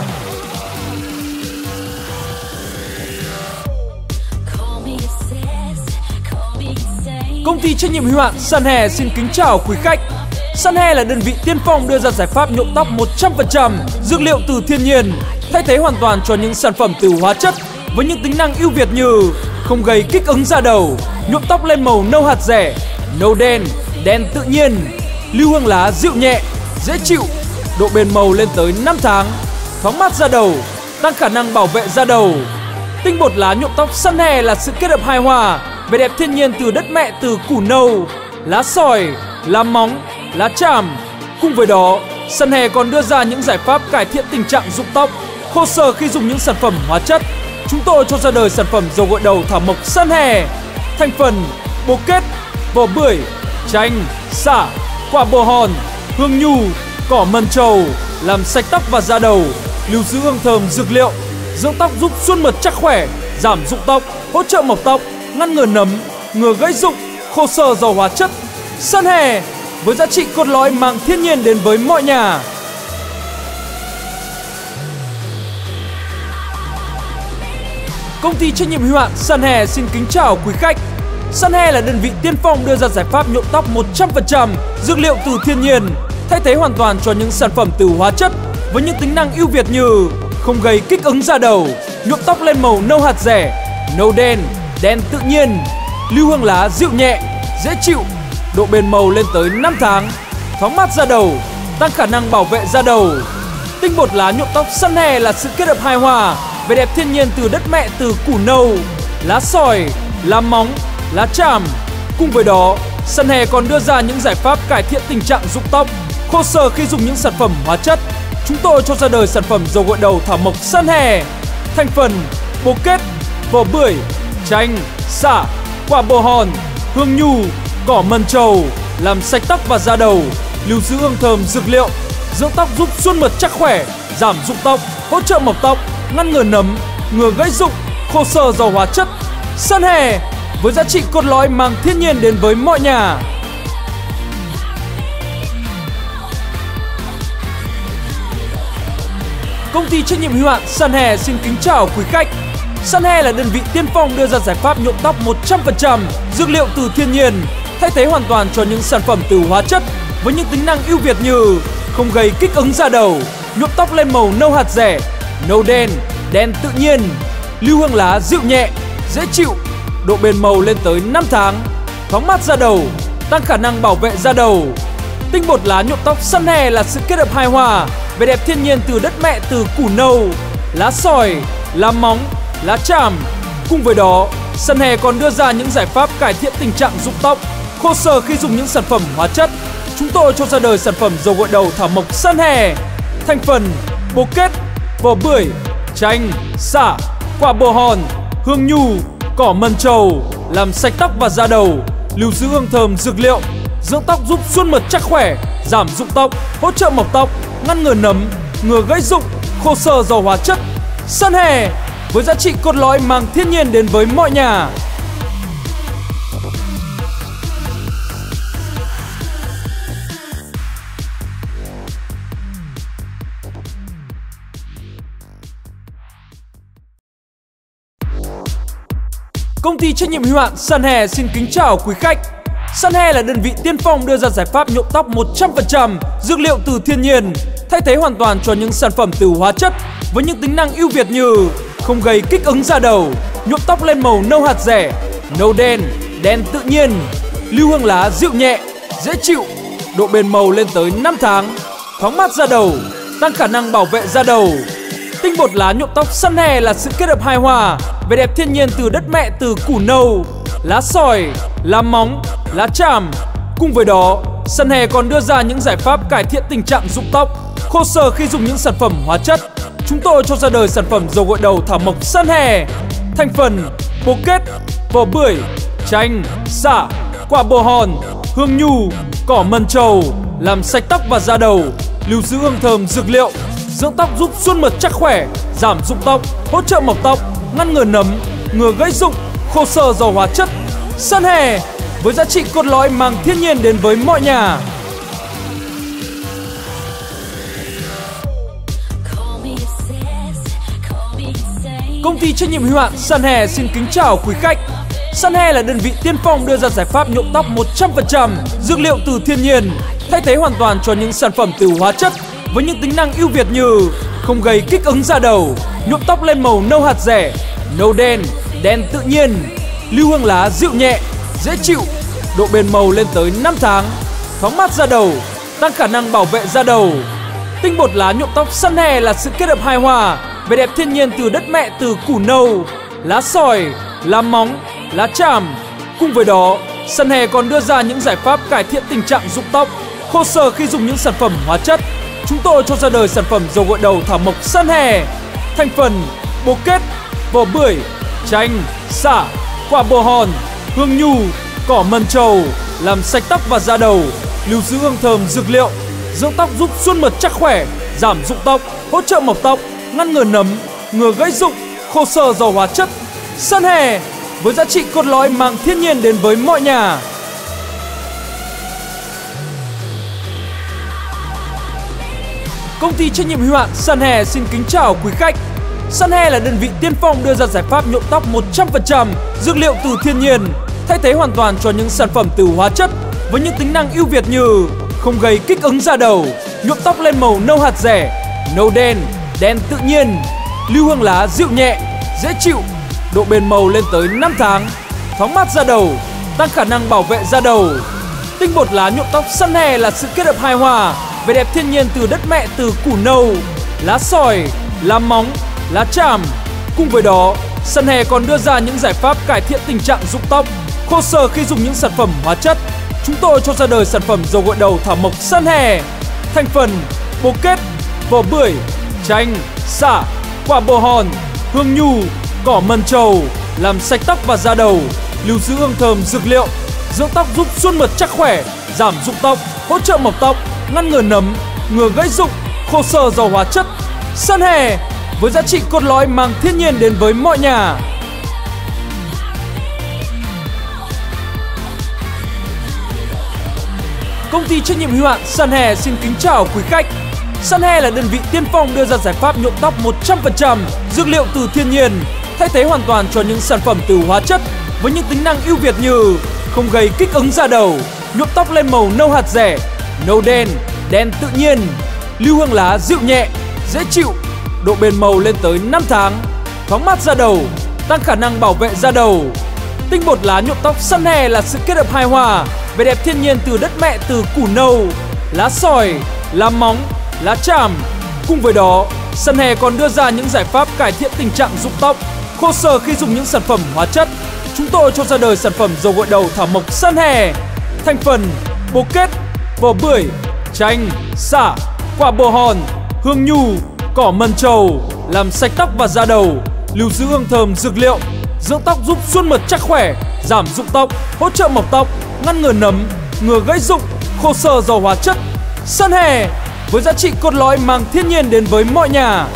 Công ty trách nhiệm hữu hạn Sunhair xin kính chào quý khách. Sunhair là đơn vị tiên phong đưa ra giải pháp nhuộm tóc một trăm phần trăm dược liệu từ thiên nhiên, thay thế hoàn toàn cho những sản phẩm từ hóa chất với những tính năng ưu việt như không gây kích ứng da đầu, nhuộm tóc lên màu nâu hạt rẻ, nâu đen, đen tự nhiên, lưu hương lá dịu nhẹ, dễ chịu, độ bền màu lên tới năm tháng, thoáng mát da đầu, tăng khả năng bảo vệ da đầu. Tinh bột lá nhuộm tóc Sunhair là sự kết hợp hài hòa vẻ đẹp thiên nhiên từ đất mẹ, từ củ nâu, lá sỏi, lá móng, lá tràm. Cùng với đó, Sunhair còn đưa ra những giải pháp cải thiện tình trạng rụng tóc, khô sờ khi dùng những sản phẩm hóa chất. Chúng tôi cho ra đời sản phẩm dầu gội đầu thảo mộc Sunhair. Thành phần: bồ kết, vỏ bưởi, chanh, sả, quả bồ hòn, hương nhu, cỏ mần trầu, làm sạch tóc và da đầu, lưu giữ hương thơm dược liệu, dưỡng tóc giúp xuân mượt chắc khỏe, giảm rụng tóc, hỗ trợ mọc tóc, ngăn ngừa nấm, ngừa gãy rụng, khô sờ do hóa chất. Sunhair với giá trị cốt lõi mang thiên nhiên đến với mọi nhà. Công ty trách nhiệm hữu hạn Sunhair xin kính chào quý khách. Sunhair là đơn vị tiên phong đưa ra giải pháp nhuộm tóc một trăm phần trăm dược liệu từ thiên nhiên, thay thế hoàn toàn cho những sản phẩm từ hóa chất với những tính năng ưu việt như không gây kích ứng da đầu, nhuộm tóc lên màu nâu hạt rẻ, nâu đen, đen tự nhiên, lưu hương lá dịu nhẹ, dễ chịu, độ bền màu lên tới năm tháng, thoáng mát da đầu, tăng khả năng bảo vệ da đầu. Tinh bột lá nhuộm tóc Sunhair là sự kết hợp hài hòa vẻ đẹp thiên nhiên từ đất mẹ, từ củ nâu, lá sỏi, lá móng, lá tràm. Cùng với đó, Sunhair còn đưa ra những giải pháp cải thiện tình trạng rụng tóc, khô sờ khi dùng những sản phẩm hóa chất. Chúng tôi cho ra đời sản phẩm dầu gội đầu thảo mộc Sunhair. Thành phần: bồ kết, vỏ bưởi, chanh, sả, quả bồ hòn, hương nhu, cỏ mần trầu, làm sạch tóc và da đầu, lưu giữ hương thơm dược liệu, dưỡng tóc giúp xuân mượt chắc khỏe, giảm rụng tóc, hỗ trợ mọc tóc, ngăn ngừa nấm, ngừa gãy rụng, khô sờ do hóa chất. Sunhair với giá trị cốt lõi mang thiên nhiên đến với mọi nhà. Công ty trách nhiệm hữu hạn Sunhair xin kính chào quý khách. Sunhair là đơn vị tiên phong đưa ra giải pháp nhuộm tóc một trăm phần trăm dược liệu từ thiên nhiên, thay thế hoàn toàn cho những sản phẩm từ hóa chất với những tính năng ưu việt như không gây kích ứng da đầu, nhuộm tóc lên màu nâu hạt rẻ, nâu đen, đen tự nhiên, lưu hương lá dịu nhẹ, dễ chịu, độ bền màu lên tới năm tháng, thoáng mát da đầu, tăng khả năng bảo vệ da đầu. Tinh bột lá nhuộm tóc Sunhair là sự kết hợp hài hòa vẻ đẹp thiên nhiên từ đất mẹ, từ củ nâu, lá sỏi, lá móng, lá tràm. Cùng với đó, Sunhair còn đưa ra những giải pháp cải thiện tình trạng rụng tóc, khô sờ khi dùng những sản phẩm hóa chất. Chúng tôi cho ra đời sản phẩm dầu gội đầu thảo mộc Sunhair. Thành phần: bồ kết, vỏ bưởi, chanh, sả, quả bồ hòn, hương nhu, cỏ mần trầu, làm sạch tóc và da đầu, lưu giữ hương thơm dược liệu, dưỡng tóc giúp xuân mượt chắc khỏe, giảm rụng tóc, hỗ trợ mọc tóc, ngăn ngừa nấm, ngừa gãy rụng, khô sờ do hóa chất. Sunhair với giá trị cốt lõi mang thiên nhiên đến với mọi nhà. Công ty trách nhiệm hữu hạn Sunhair xin kính chào quý khách. Sunhair là đơn vị tiên phong đưa ra giải pháp nhuộm tóc một trăm phần trăm dược liệu từ thiên nhiên, thay thế hoàn toàn cho những sản phẩm từ hóa chất với những tính năng ưu việt như không gây kích ứng da đầu, nhuộm tóc lên màu nâu hạt rẻ, nâu đen, đen tự nhiên, lưu hương lá dịu nhẹ, dễ chịu, độ bền màu lên tới năm tháng, thoáng mát da đầu, tăng khả năng bảo vệ da đầu. Tinh bột lá nhuộm tóc Sunhair là sự kết hợp hài hòa vẻ đẹp thiên nhiên từ đất mẹ, từ củ nâu, lá sỏi, lá móng, lá tràm. Cùng với đó, Sunhair còn đưa ra những giải pháp cải thiện tình trạng rụng tóc, khô sờ khi dùng những sản phẩm hóa chất. Chúng tôi cho ra đời sản phẩm dầu gội đầu thảo mộc Sunhair. Thành phần: bồ kết, vỏ bưởi, chanh, sả, quả bồ hòn, hương nhu, cỏ mần trầu, làm sạch tóc và da đầu, lưu giữ hương thơm dược liệu, dưỡng tóc giúp suôn mượt chắc khỏe, giảm rụng tóc, hỗ trợ mọc tóc, ngăn ngừa nấm, ngừa gãy rụng, khô sờ do hóa chất. Sunhair với giá trị cốt lõi mang thiên nhiên đến với mọi nhà. Công ty trách nhiệm hữu hạn Sunhair xin kính chào quý khách. Sunhair là đơn vị tiên phong đưa ra giải pháp nhuộm tóc một trăm phần trăm dược liệu từ thiên nhiên, thay thế hoàn toàn cho những sản phẩm từ hóa chất với những tính năng ưu việt như không gây kích ứng da đầu, nhuộm tóc lên màu nâu hạt rẻ, nâu đen, đen tự nhiên, lưu hương lá dịu nhẹ, dễ chịu, độ bền màu lên tới năm tháng, thoáng mát da đầu, tăng khả năng bảo vệ da đầu. Tinh bột lá nhuộm tóc Sunhair là sự kết hợp hài hòa vẻ đẹp thiên nhiên từ đất mẹ, từ củ nâu, lá sỏi, lá móng, lá tràm. Cùng với đó, Sunhair còn đưa ra những giải pháp cải thiện tình trạng rụng tóc, khô sờ khi dùng những sản phẩm hóa chất. Chúng tôi cho ra đời sản phẩm dầu gội đầu thảo mộc Sunhair. Thành phần: bồ kết, vỏ bưởi, chanh, sả, quả bồ hòn, hương nhu, cỏ mần trầu, làm sạch tóc và da đầu, lưu giữ hương thơm dược liệu, dưỡng tóc giúp suôn mượt chắc khỏe, giảm rụng tóc, hỗ trợ mọc tóc, ngăn ngừa nấm, ngừa gãy rụng, khô sờ do hóa chất. Sunhair với giá trị cốt lõi mang thiên nhiên đến với mọi nhà. Công ty trách nhiệm hữu hạn Sunhair xin kính chào quý khách. Sunhair là đơn vị tiên phong đưa ra giải pháp nhuộm tóc một trăm phần trăm dược liệu từ thiên nhiên, thay thế hoàn toàn cho những sản phẩm từ hóa chất với những tính năng ưu việt như không gây kích ứng da đầu, nhuộm tóc lên màu nâu hạt rẻ, nâu đen, đen tự nhiên, lưu hương lá dịu nhẹ, dễ chịu, độ bền màu lên tới năm tháng, thoáng mát da đầu, tăng khả năng bảo vệ da đầu. Tinh bột lá nhuộm tóc Sunhair là sự kết hợp hài hòa vẻ đẹp thiên nhiên từ đất mẹ, từ củ nâu, lá sỏi, lá móng, lá tràm. Cùng với đó, Sunhair còn đưa ra những giải pháp cải thiện tình trạng rụng tóc, khô sờ khi dùng những sản phẩm hóa chất. Chúng tôi cho ra đời sản phẩm dầu gội đầu thảo mộc Sunhair. Thành phần: bồ kết, vỏ bưởi, chanh, sả, quả bồ hòn, hương nhu, cỏ mần trầu, làm sạch tóc và da đầu, lưu giữ hương thơm dược liệu, dưỡng tóc giúp suôn mượt chắc khỏe, giảm rụng tóc, hỗ trợ mọc tóc, ngăn ngừa nấm, ngừa gãy rụng, khô sờ do hóa chất. Sunhair với giá trị cốt lõi mang thiên nhiên đến với mọi nhà. Công ty trách nhiệm hữu hạn Sunhair xin kính chào quý khách. Sunhair là đơn vị tiên phong đưa ra giải pháp nhuộm tóc một trăm phần trăm dược liệu từ thiên nhiên, thay thế hoàn toàn cho những sản phẩm từ hóa chất với những tính năng ưu việt như không gây kích ứng da đầu, nhuộm tóc lên màu nâu hạt rẻ, nâu đen, đen tự nhiên, lưu hương lá dịu nhẹ, dễ chịu, độ bền màu lên tới năm tháng, thoáng mát da đầu, tăng khả năng bảo vệ da đầu. Tinh bột lá nhuộm tóc Sunhair là sự kết hợp hài hòa vẻ đẹp thiên nhiên từ đất mẹ, từ củ nâu, lá sỏi, lá móng, lá tràm. Cùng với đó, Sunhair còn đưa ra những giải pháp cải thiện tình trạng rụng tóc, khô sờ khi dùng những sản phẩm hóa chất. Chúng tôi cho ra đời sản phẩm dầu gội đầu thảo mộc Sunhair. Thành phần: bồ kết, vỏ bưởi, chanh, sả, quả bồ hòn, hương nhu, cỏ mần trầu, làm sạch tóc và da đầu, lưu giữ hương thơm dược liệu, dưỡng tóc giúp suôn mượt chắc khỏe, giảm rụng tóc, hỗ trợ mọc tóc, ngăn ngừa nấm, ngừa gãy rụng, khô sờ do hóa chất. Sunhair với giá trị cốt lõi mang thiên nhiên đến với mọi nhà.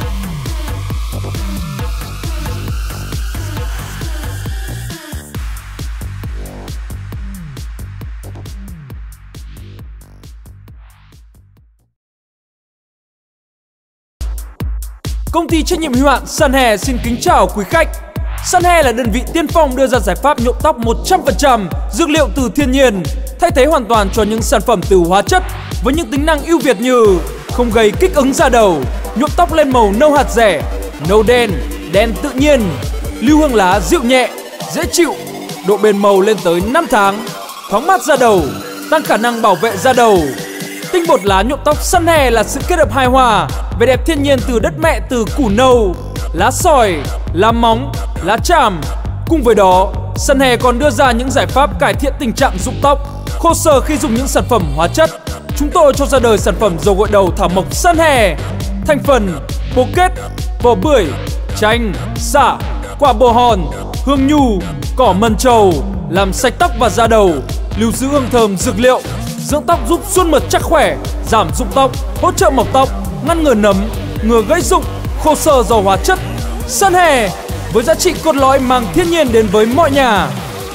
Công ty trách nhiệm hữu hạn Sunhair xin kính chào quý khách. Sunhair là đơn vị tiên phong đưa ra giải pháp nhuộm tóc một trăm phần trăm dược liệu từ thiên nhiên, thay thế hoàn toàn cho những sản phẩm từ hóa chất với những tính năng ưu việt như không gây kích ứng da đầu, nhuộm tóc lên màu nâu hạt rẻ, nâu đen, đen tự nhiên, lưu hương lá dịu nhẹ, dễ chịu, độ bền màu lên tới năm tháng, thoáng mát da đầu, tăng khả năng bảo vệ da đầu. Tinh bột lá nhuộm tóc Sunhair là sự kết hợp hài hòa vẻ đẹp thiên nhiên từ đất mẹ, từ củ nâu, lá sỏi, lá móng, lá tràm. Cùng với đó, Sunhair còn đưa ra những giải pháp cải thiện tình trạng rụng tóc, khô sờ khi dùng những sản phẩm hóa chất. Chúng tôi cho ra đời sản phẩm dầu gội đầu thảo mộc Sunhair. Thành phần: bồ kết, vỏ bưởi, chanh, sả, quả bồ hòn, hương nhu, cỏ mần trầu, làm sạch tóc và da đầu, lưu giữ hương thơm dược liệu, dưỡng tóc giúp suôn mượt chắc khỏe, giảm rụng tóc, hỗ trợ mọc tóc, ngăn ngừa nấm, ngừa gãy rụng, khô sờ giàu hóa chất. Sunhair với giá trị cốt lõi mang thiên nhiên đến với mọi nhà.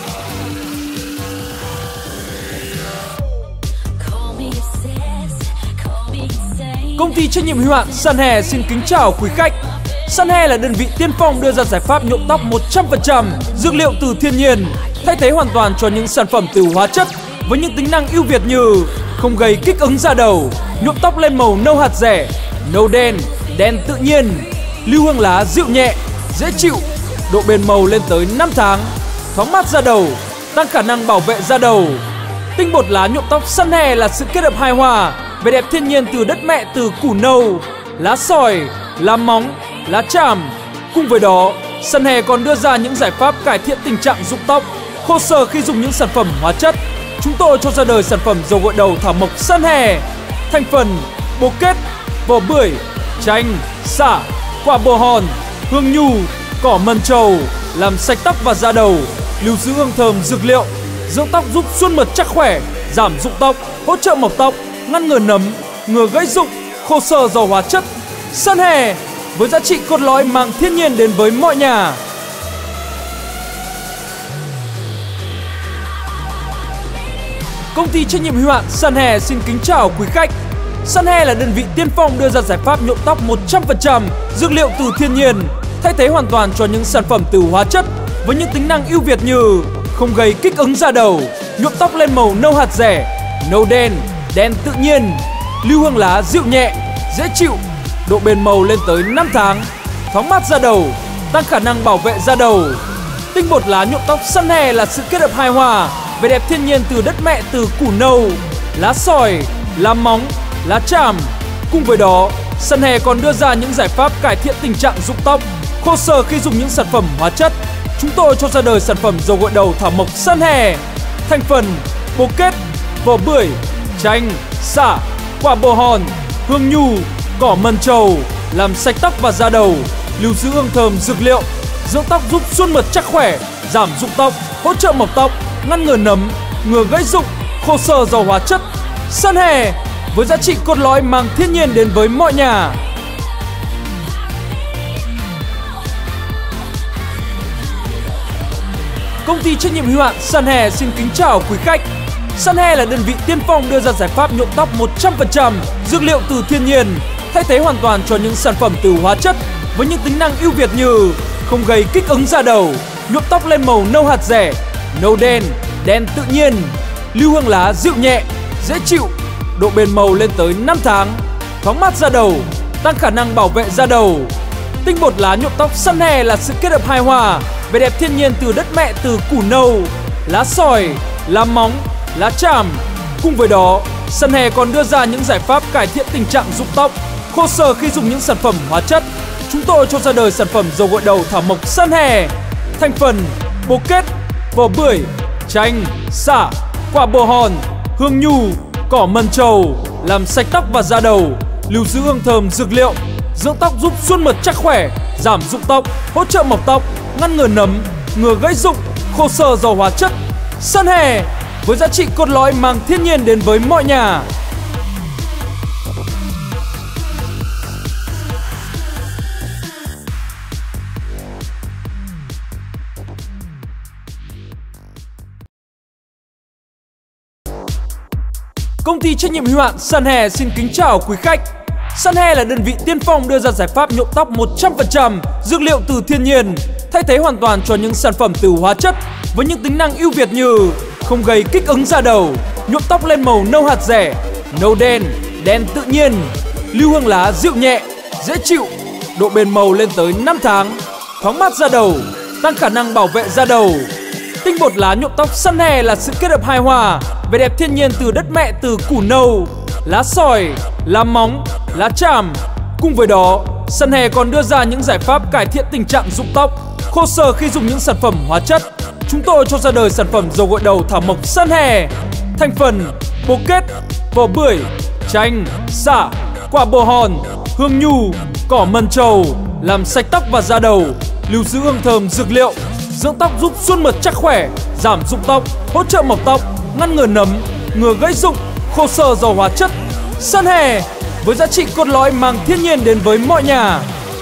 Công ty trách nhiệm hữu hạn Sunhair xin kính chào quý khách. Sunhair là đơn vị tiên phong đưa ra giải pháp nhuộm tóc một trăm phần trăm dược liệu từ thiên nhiên, thay thế hoàn toàn cho những sản phẩm từ hóa chất với những tính năng ưu việt như không gây kích ứng da đầu, nhuộm tóc lên màu nâu hạt rẻ, nâu đen, đen tự nhiên, lưu hương lá dịu nhẹ, dễ chịu, độ bền màu lên tới năm tháng, thoáng mát da đầu, tăng khả năng bảo vệ da đầu. Tinh bột lá nhuộm tóc Sunhair là sự kết hợp hài hòa vẻ đẹp thiên nhiên từ đất mẹ, từ củ nâu, lá sỏi, lá móng, lá tràm. Cùng với đó, Sunhair còn đưa ra những giải pháp cải thiện tình trạng rụng tóc, khô sờ khi dùng những sản phẩm hóa chất. Chúng tôi cho ra đời sản phẩm dầu gội đầu thảo mộc Sunhair. Thành phần: bồ kết, vỏ bưởi, chanh, sả, quả bồ hòn, hương nhu, cỏ mần trầu, làm sạch tóc và da đầu, lưu giữ hương thơm dược liệu, dưỡng tóc giúp suôn mượt chắc khỏe, giảm rụng tóc, hỗ trợ mọc tóc, ngăn ngừa nấm, ngừa gãy rụng, khô sờ giàu hóa chất. Sunhair với giá trị cốt lõi mang thiên nhiên đến với mọi nhà. Công ty trách nhiệm hữu hạn Sunhair xin kính chào quý khách. Sunhair là đơn vị tiên phong đưa ra giải pháp nhuộm tóc một trăm phần trăm dược liệu từ thiên nhiên, thay thế hoàn toàn cho những sản phẩm từ hóa chất với những tính năng ưu việt như không gây kích ứng da đầu, nhuộm tóc lên màu nâu hạt rẻ, nâu đen, đen tự nhiên, lưu hương lá dịu nhẹ, dễ chịu, độ bền màu lên tới năm tháng, thoáng mát da đầu, tăng khả năng bảo vệ da đầu. Tinh bột lá nhuộm tóc Sunhair là sự kết hợp hài hòa vẻ đẹp thiên nhiên từ đất mẹ, từ củ nâu, lá sỏi, lá móng, lá tràm. Cùng với đó, Sunhair còn đưa ra những giải pháp cải thiện tình trạng rụng tóc, khô sờ khi dùng những sản phẩm hóa chất. Chúng tôi cho ra đời sản phẩm dầu gội đầu thảo mộc Sunhair. Thành phần: bồ kết, vỏ bưởi, chanh, sả, quả bồ hòn, hương nhu, cỏ mần trầu, làm sạch tóc và da đầu, lưu giữ hương thơm dược liệu, dưỡng tóc giúp suôn mượt chắc khỏe, giảm rụng tóc, hỗ trợ mọc tóc, ngăn ngừa nấm, ngừa gãy rụng, khô sờ giàu hóa chất. Sunhair với giá trị cốt lõi mang thiên nhiên đến với mọi nhà. Công ty trách nhiệm hữu hạn Sunhair xin kính chào quý khách. Sunhair là đơn vị tiên phong đưa ra giải pháp nhuộm tóc một trăm phần trăm dược liệu từ thiên nhiên, thay thế hoàn toàn cho những sản phẩm từ hóa chất với những tính năng ưu việt như không gây kích ứng da đầu, nhuộm tóc lên màu nâu hạt rẻ, nâu đen, đen tự nhiên, lưu hương lá dịu nhẹ, dễ chịu, độ bền màu lên tới năm tháng, thoáng mát da đầu, tăng khả năng bảo vệ da đầu. Tinh bột lá nhuộm tóc Sunhair là sự kết hợp hài hòa vẻ đẹp thiên nhiên từ đất mẹ, từ củ nâu, lá sỏi, lá móng, lá tràm. Cùng với đó, Sunhair còn đưa ra những giải pháp cải thiện tình trạng rụng tóc, khô sờ khi dùng những sản phẩm hóa chất. Chúng tôi cho ra đời sản phẩm dầu gội đầu thảo mộc Sunhair. Thành phần: bồ kết, vỏ bưởi, chanh, sả, quả bồ hòn, hương nhu, cỏ mần trầu, làm sạch tóc và da đầu, lưu giữ hương thơm dược liệu, dưỡng tóc giúp suôn mượt chắc khỏe, giảm rụng tóc, hỗ trợ mọc tóc, ngăn ngừa nấm, ngừa gãy rụng, khô sờ giàu hóa chất. Sunhair với giá trị cốt lõi mang thiên nhiên đến với mọi nhà. Công ty trách nhiệm hữu hạn Sunhair xin kính chào quý khách. Sunhair là đơn vị tiên phong đưa ra giải pháp nhuộm tóc một trăm phần trăm dược liệu từ thiên nhiên, thay thế hoàn toàn cho những sản phẩm từ hóa chất với những tính năng ưu việt như không gây kích ứng da đầu, nhuộm tóc lên màu nâu hạt rẻ, nâu đen, đen tự nhiên, lưu hương lá dịu nhẹ, dễ chịu, độ bền màu lên tới năm tháng, thoáng mát da đầu, tăng khả năng bảo vệ da đầu. Tinh bột lá nhuộm tóc Sunhair là sự kết hợp hài hòa vẻ đẹp thiên nhiên từ đất mẹ, từ củ nâu, lá sỏi, lá móng, lá tràm. Cùng với đó, Sunhair còn đưa ra những giải pháp cải thiện tình trạng rụng tóc, khô sờ khi dùng những sản phẩm hóa chất. Chúng tôi cho ra đời sản phẩm dầu gội đầu thảo mộc Sunhair. Thành phần: bồ kết, vỏ bưởi, chanh, sả, quả bồ hòn, hương nhu, cỏ mần trầu, làm sạch tóc và da đầu, lưu giữ hương thơm dược liệu, dưỡng tóc giúp suôn mượt chắc khỏe, giảm rụng tóc, hỗ trợ mọc tóc, ngăn ngừa nấm, ngừa gãy rụng, khô sờ do hóa chất. Sunhair với giá trị cốt lõi mang thiên nhiên đến với mọi nhà.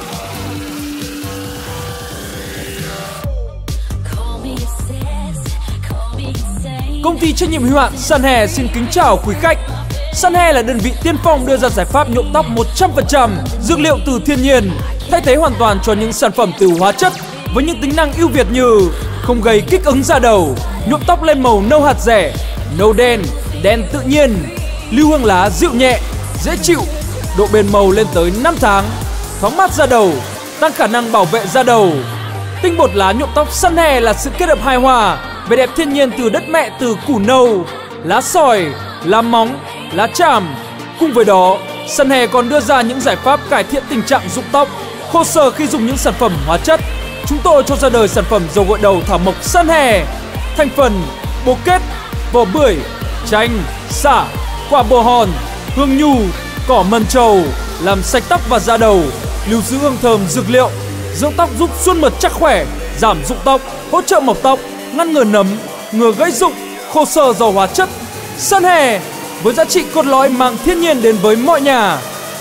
Công ty trách nhiệm hữu hạn Sunhair xin kính chào quý khách. Sunhair là đơn vị tiên phong đưa ra giải pháp nhuộm tóc một trăm phần trăm dược liệu từ thiên nhiên, thay thế hoàn toàn cho những sản phẩm từ hóa chất với những tính năng ưu việt như không gây kích ứng da đầu, nhuộm tóc lên màu nâu hạt rẻ, nâu đen, đen tự nhiên, lưu hương lá dịu nhẹ, dễ chịu, độ bền màu lên tới năm tháng, thoáng mát da đầu, tăng khả năng bảo vệ da đầu. Tinh bột lá nhuộm tóc Sunhair là sự kết hợp hài hòa vẻ đẹp thiên nhiên từ đất mẹ từ củ nâu, lá sỏi, lá móng, lá tràm. Cùng với đó, Sunhair còn đưa ra những giải pháp cải thiện tình trạng rụng tóc, khô sờ khi dùng những sản phẩm hóa chất. Chúng tôi cho ra đời sản phẩm dầu gội đầu thảo mộc Sunhair. Thành phần: bồ kết, vỏ bưởi, chanh, sả, quả bồ hòn, hương nhu, cỏ mần trầu, làm sạch tóc và da đầu, lưu giữ hương thơm dược liệu, dưỡng tóc giúp suôn mượt chắc khỏe, giảm rụng tóc, hỗ trợ mọc tóc, ngăn ngừa nấm, ngừa gãy rụng, khô sờ do hóa chất. Sunhair với giá trị cốt lõi mang thiên nhiên đến với mọi nhà.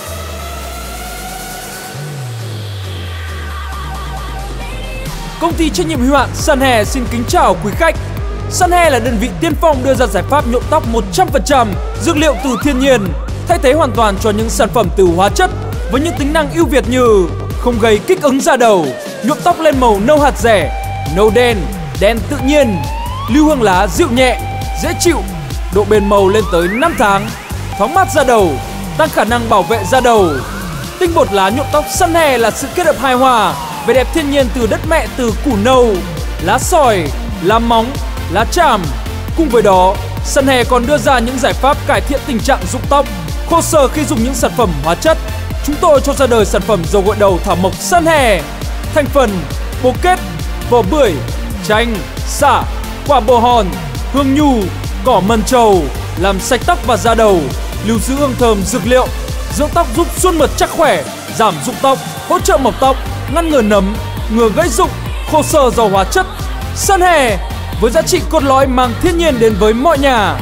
Công ty trách nhiệm hữu hạn Sunhair xin kính chào quý khách. Sunhair là đơn vị tiên phong đưa ra giải pháp nhuộm tóc một trăm phần trăm dược liệu từ thiên nhiên, thay thế hoàn toàn cho những sản phẩm từ hóa chất với những tính năng ưu việt như không gây kích ứng da đầu, nhuộm tóc lên màu nâu hạt rẻ, nâu đen, đen tự nhiên, lưu hương lá dịu nhẹ, dễ chịu, độ bền màu lên tới năm tháng, thoáng mát da đầu, tăng khả năng bảo vệ da đầu. Tinh bột lá nhuộm tóc Sunhair là sự kết hợp hài hòa vẻ đẹp thiên nhiên từ đất mẹ từ củ nâu, lá sỏi, lá móng, lá tràm. Cùng với đó, Sunhair còn đưa ra những giải pháp cải thiện tình trạng rụng tóc, khô sờ khi dùng những sản phẩm hóa chất. Chúng tôi cho ra đời sản phẩm dầu gội đầu thảo mộc Sunhair. Thành phần: bồ kết, vỏ bưởi, chanh, sả, quả bồ hòn, hương nhu, cỏ mần trầu, làm sạch tóc và da đầu, lưu giữ hương thơm dược liệu, dưỡng tóc giúp suôn mượt chắc khỏe, giảm rụng tóc, hỗ trợ mọc tóc, ngăn ngừa nấm, ngừa gãy rụng, khô sờ do hóa chất. Sunhair với giá trị cốt lõi mang thiên nhiên đến với mọi nhà.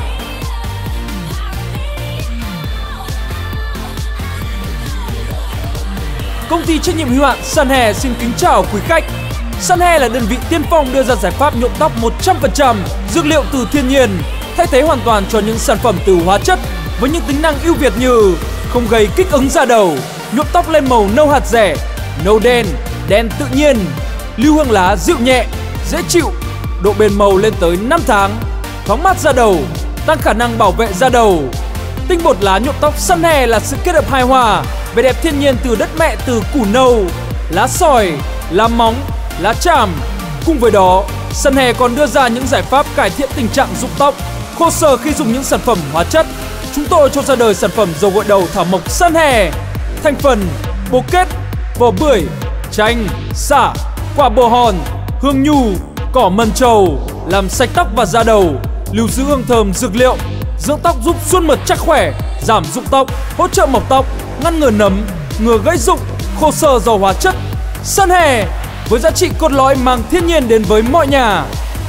Công ty trách nhiệm hữu hạn Sunhair xin kính chào quý khách. Sunhair là đơn vị tiên phong đưa ra giải pháp nhuộm tóc một trăm phần trăm dược liệu từ thiên nhiên, thay thế hoàn toàn cho những sản phẩm từ hóa chất với những tính năng ưu việt như không gây kích ứng da đầu, nhuộm tóc lên màu nâu hạt rẻ, nâu đen, đen tự nhiên, lưu hương lá dịu nhẹ, dễ chịu, độ bền màu lên tới năm tháng, thoáng mát da đầu, tăng khả năng bảo vệ da đầu. Tinh bột lá nhuộm tóc Sunhair là sự kết hợp hài hòa vẻ đẹp thiên nhiên từ đất mẹ từ củ nâu, lá sỏi, lá móng, lá tràm. Cùng với đó, Sunhair còn đưa ra những giải pháp cải thiện tình trạng rụng tóc, khô sờ khi dùng những sản phẩm hóa chất. Chúng tôi cho ra đời sản phẩm dầu gội đầu thảo mộc Sunhair. Thành phần: bồ kết, vỏ bưởi, chanh, sả, quả bồ hòn, hương nhu, cỏ mần trầu, làm sạch tóc và da đầu, lưu giữ hương thơm dược liệu, dưỡng tóc giúp suôn mượt chắc khỏe, giảm rụng tóc, hỗ trợ mọc tóc, ngăn ngừa nấm, ngừa gãy rụng, khô sờ do hóa chất. Sunhair với giá trị cốt lõi mang thiên nhiên đến với mọi nhà.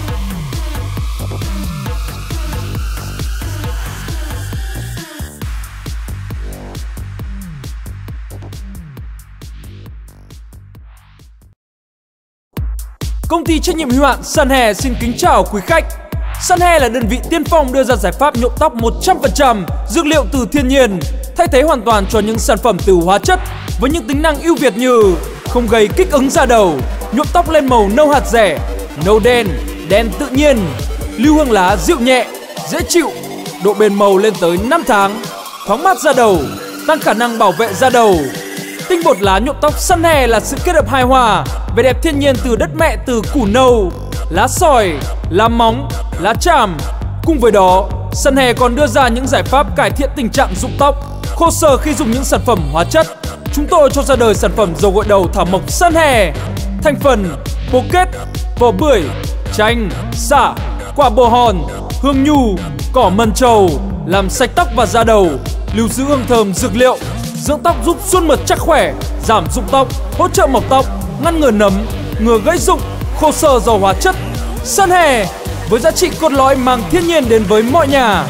Công ty trách nhiệm hữu hạn Sunhair xin kính chào quý khách. Sunhair là đơn vị tiên phong đưa ra giải pháp nhuộm tóc một trăm phần trăm dược liệu từ thiên nhiên, thay thế hoàn toàn cho những sản phẩm từ hóa chất với những tính năng ưu việt như không gây kích ứng da đầu, nhuộm tóc lên màu nâu hạt rẻ, nâu đen, đen tự nhiên, lưu hương lá dịu nhẹ, dễ chịu, độ bền màu lên tới năm tháng, thoáng mát da đầu, tăng khả năng bảo vệ da đầu. Tinh bột lá nhuộm tóc Sunhair là sự kết hợp hài hòa vẻ đẹp thiên nhiên từ đất mẹ từ củ nâu, lá sỏi, lá móng, lá tràm. Cùng với đó, Sunhair còn đưa ra những giải pháp cải thiện tình trạng rụng tóc, khô sơ khi dùng những sản phẩm hóa chất. Chúng tôi cho ra đời sản phẩm dầu gội đầu thảo mộc Sunhair. Thành phần: bồ kết, vỏ bưởi, chanh, sả, quả bồ hòn, hương nhu, cỏ mần trầu, làm sạch tóc và da đầu, lưu giữ hương thơm dược liệu, dưỡng tóc giúp xuân mượt chắc khỏe, giảm rụng tóc, hỗ trợ mọc tóc, ngăn ngừa nấm, ngừa gãy rụng, khô sơ do hóa chất. Sunhair với giá trị cốt lõi mang thiên nhiên đến với mọi nhà.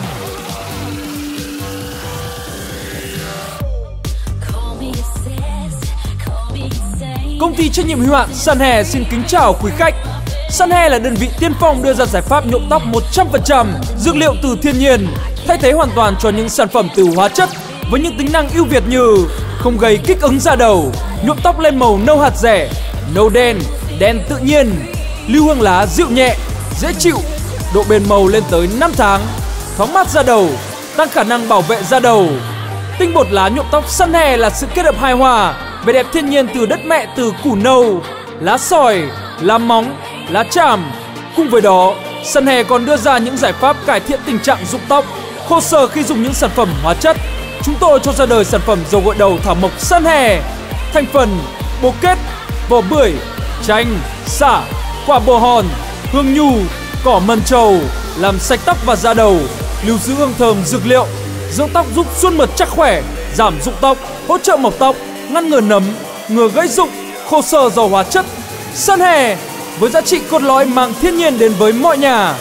Công ty trách nhiệm hữu hạn Sunhair xin kính chào quý khách. Sunhair là đơn vị tiên phong đưa ra giải pháp nhuộm tóc một trăm phần trăm dược liệu từ thiên nhiên, thay thế hoàn toàn cho những sản phẩm từ hóa chất với những tính năng ưu việt như không gây kích ứng da đầu, nhuộm tóc lên màu nâu hạt rẻ, nâu đen, đen tự nhiên, lưu hương lá dịu nhẹ, dễ chịu, độ bền màu lên tới năm tháng, thoáng mát da đầu, tăng khả năng bảo vệ da đầu. Tinh bột lá nhuộm tóc Sunhair là sự kết hợp hài hòa vẻ đẹp thiên nhiên từ đất mẹ, từ củ nâu, lá sỏi, lá móng, lá tràm. Cùng với đó, Sunhair còn đưa ra những giải pháp cải thiện tình trạng rụng tóc, khô sơ khi dùng những sản phẩm hóa chất. Chúng tôi cho ra đời sản phẩm dầu gội đầu thảo mộc Sunhair. Thành phần: bồ kết, vỏ bưởi, chanh, sả, quả bồ hòn, hương nhu, cỏ mần trầu, làm sạch tóc và da đầu, lưu giữ hương thơm dược liệu, dưỡng tóc giúp xuân mượt chắc khỏe, giảm rụng tóc, hỗ trợ mọc tóc, ngăn ngừa nấm, ngừa gãy rụng, khô sơ do hóa chất. Sunhair với giá trị cốt lõi mang thiên nhiên đến với mọi nhà.